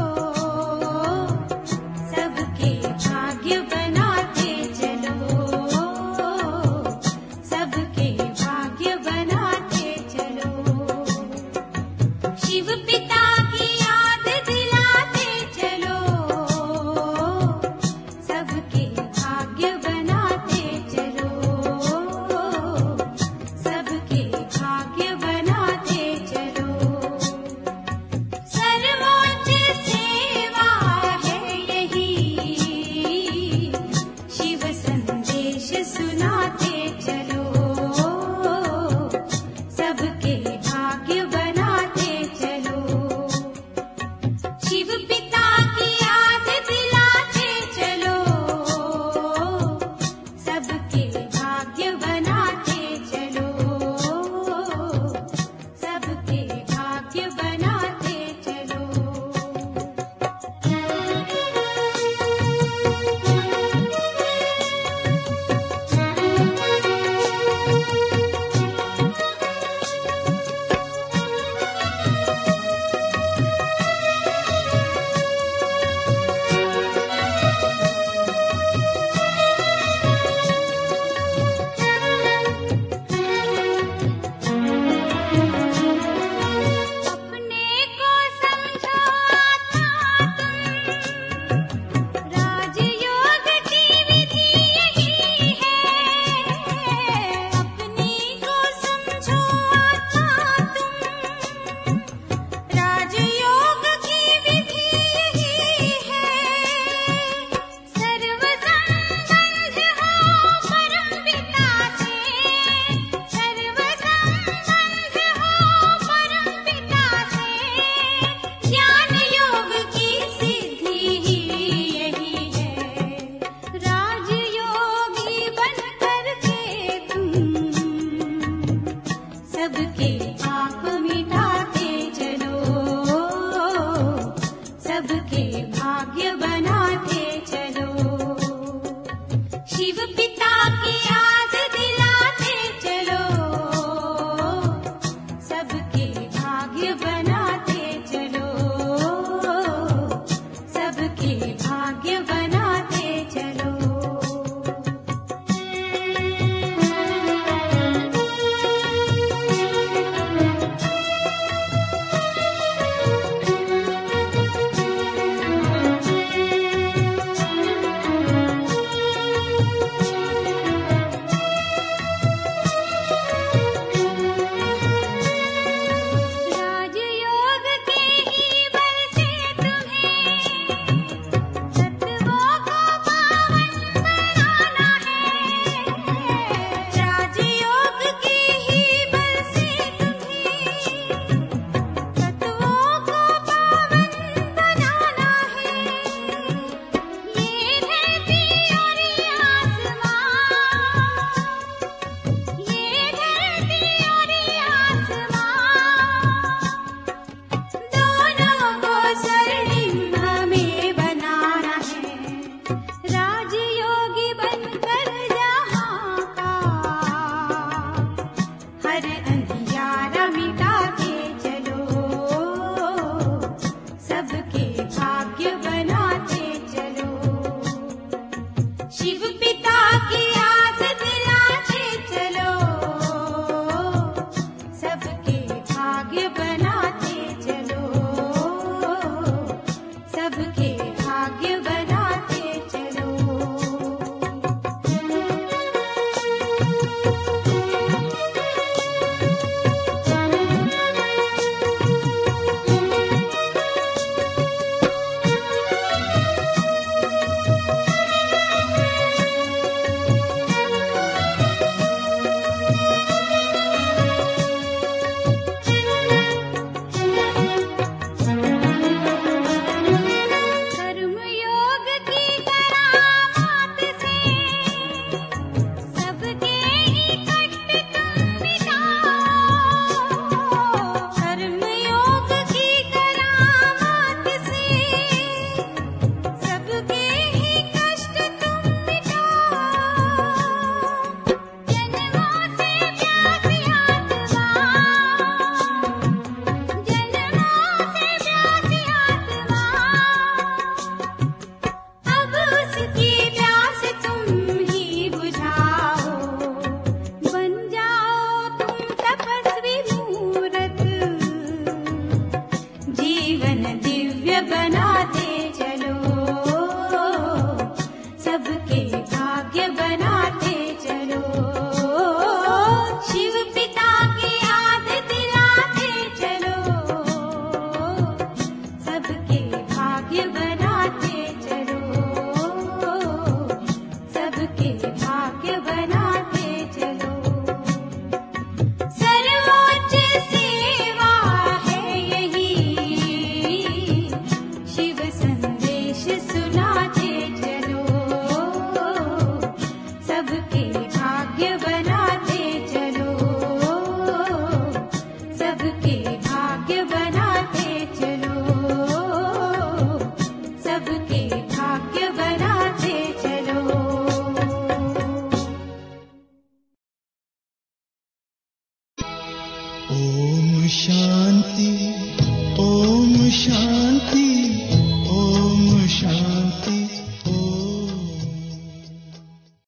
Speaker 1: ओम शांति, ओम शांति, ओम शांति।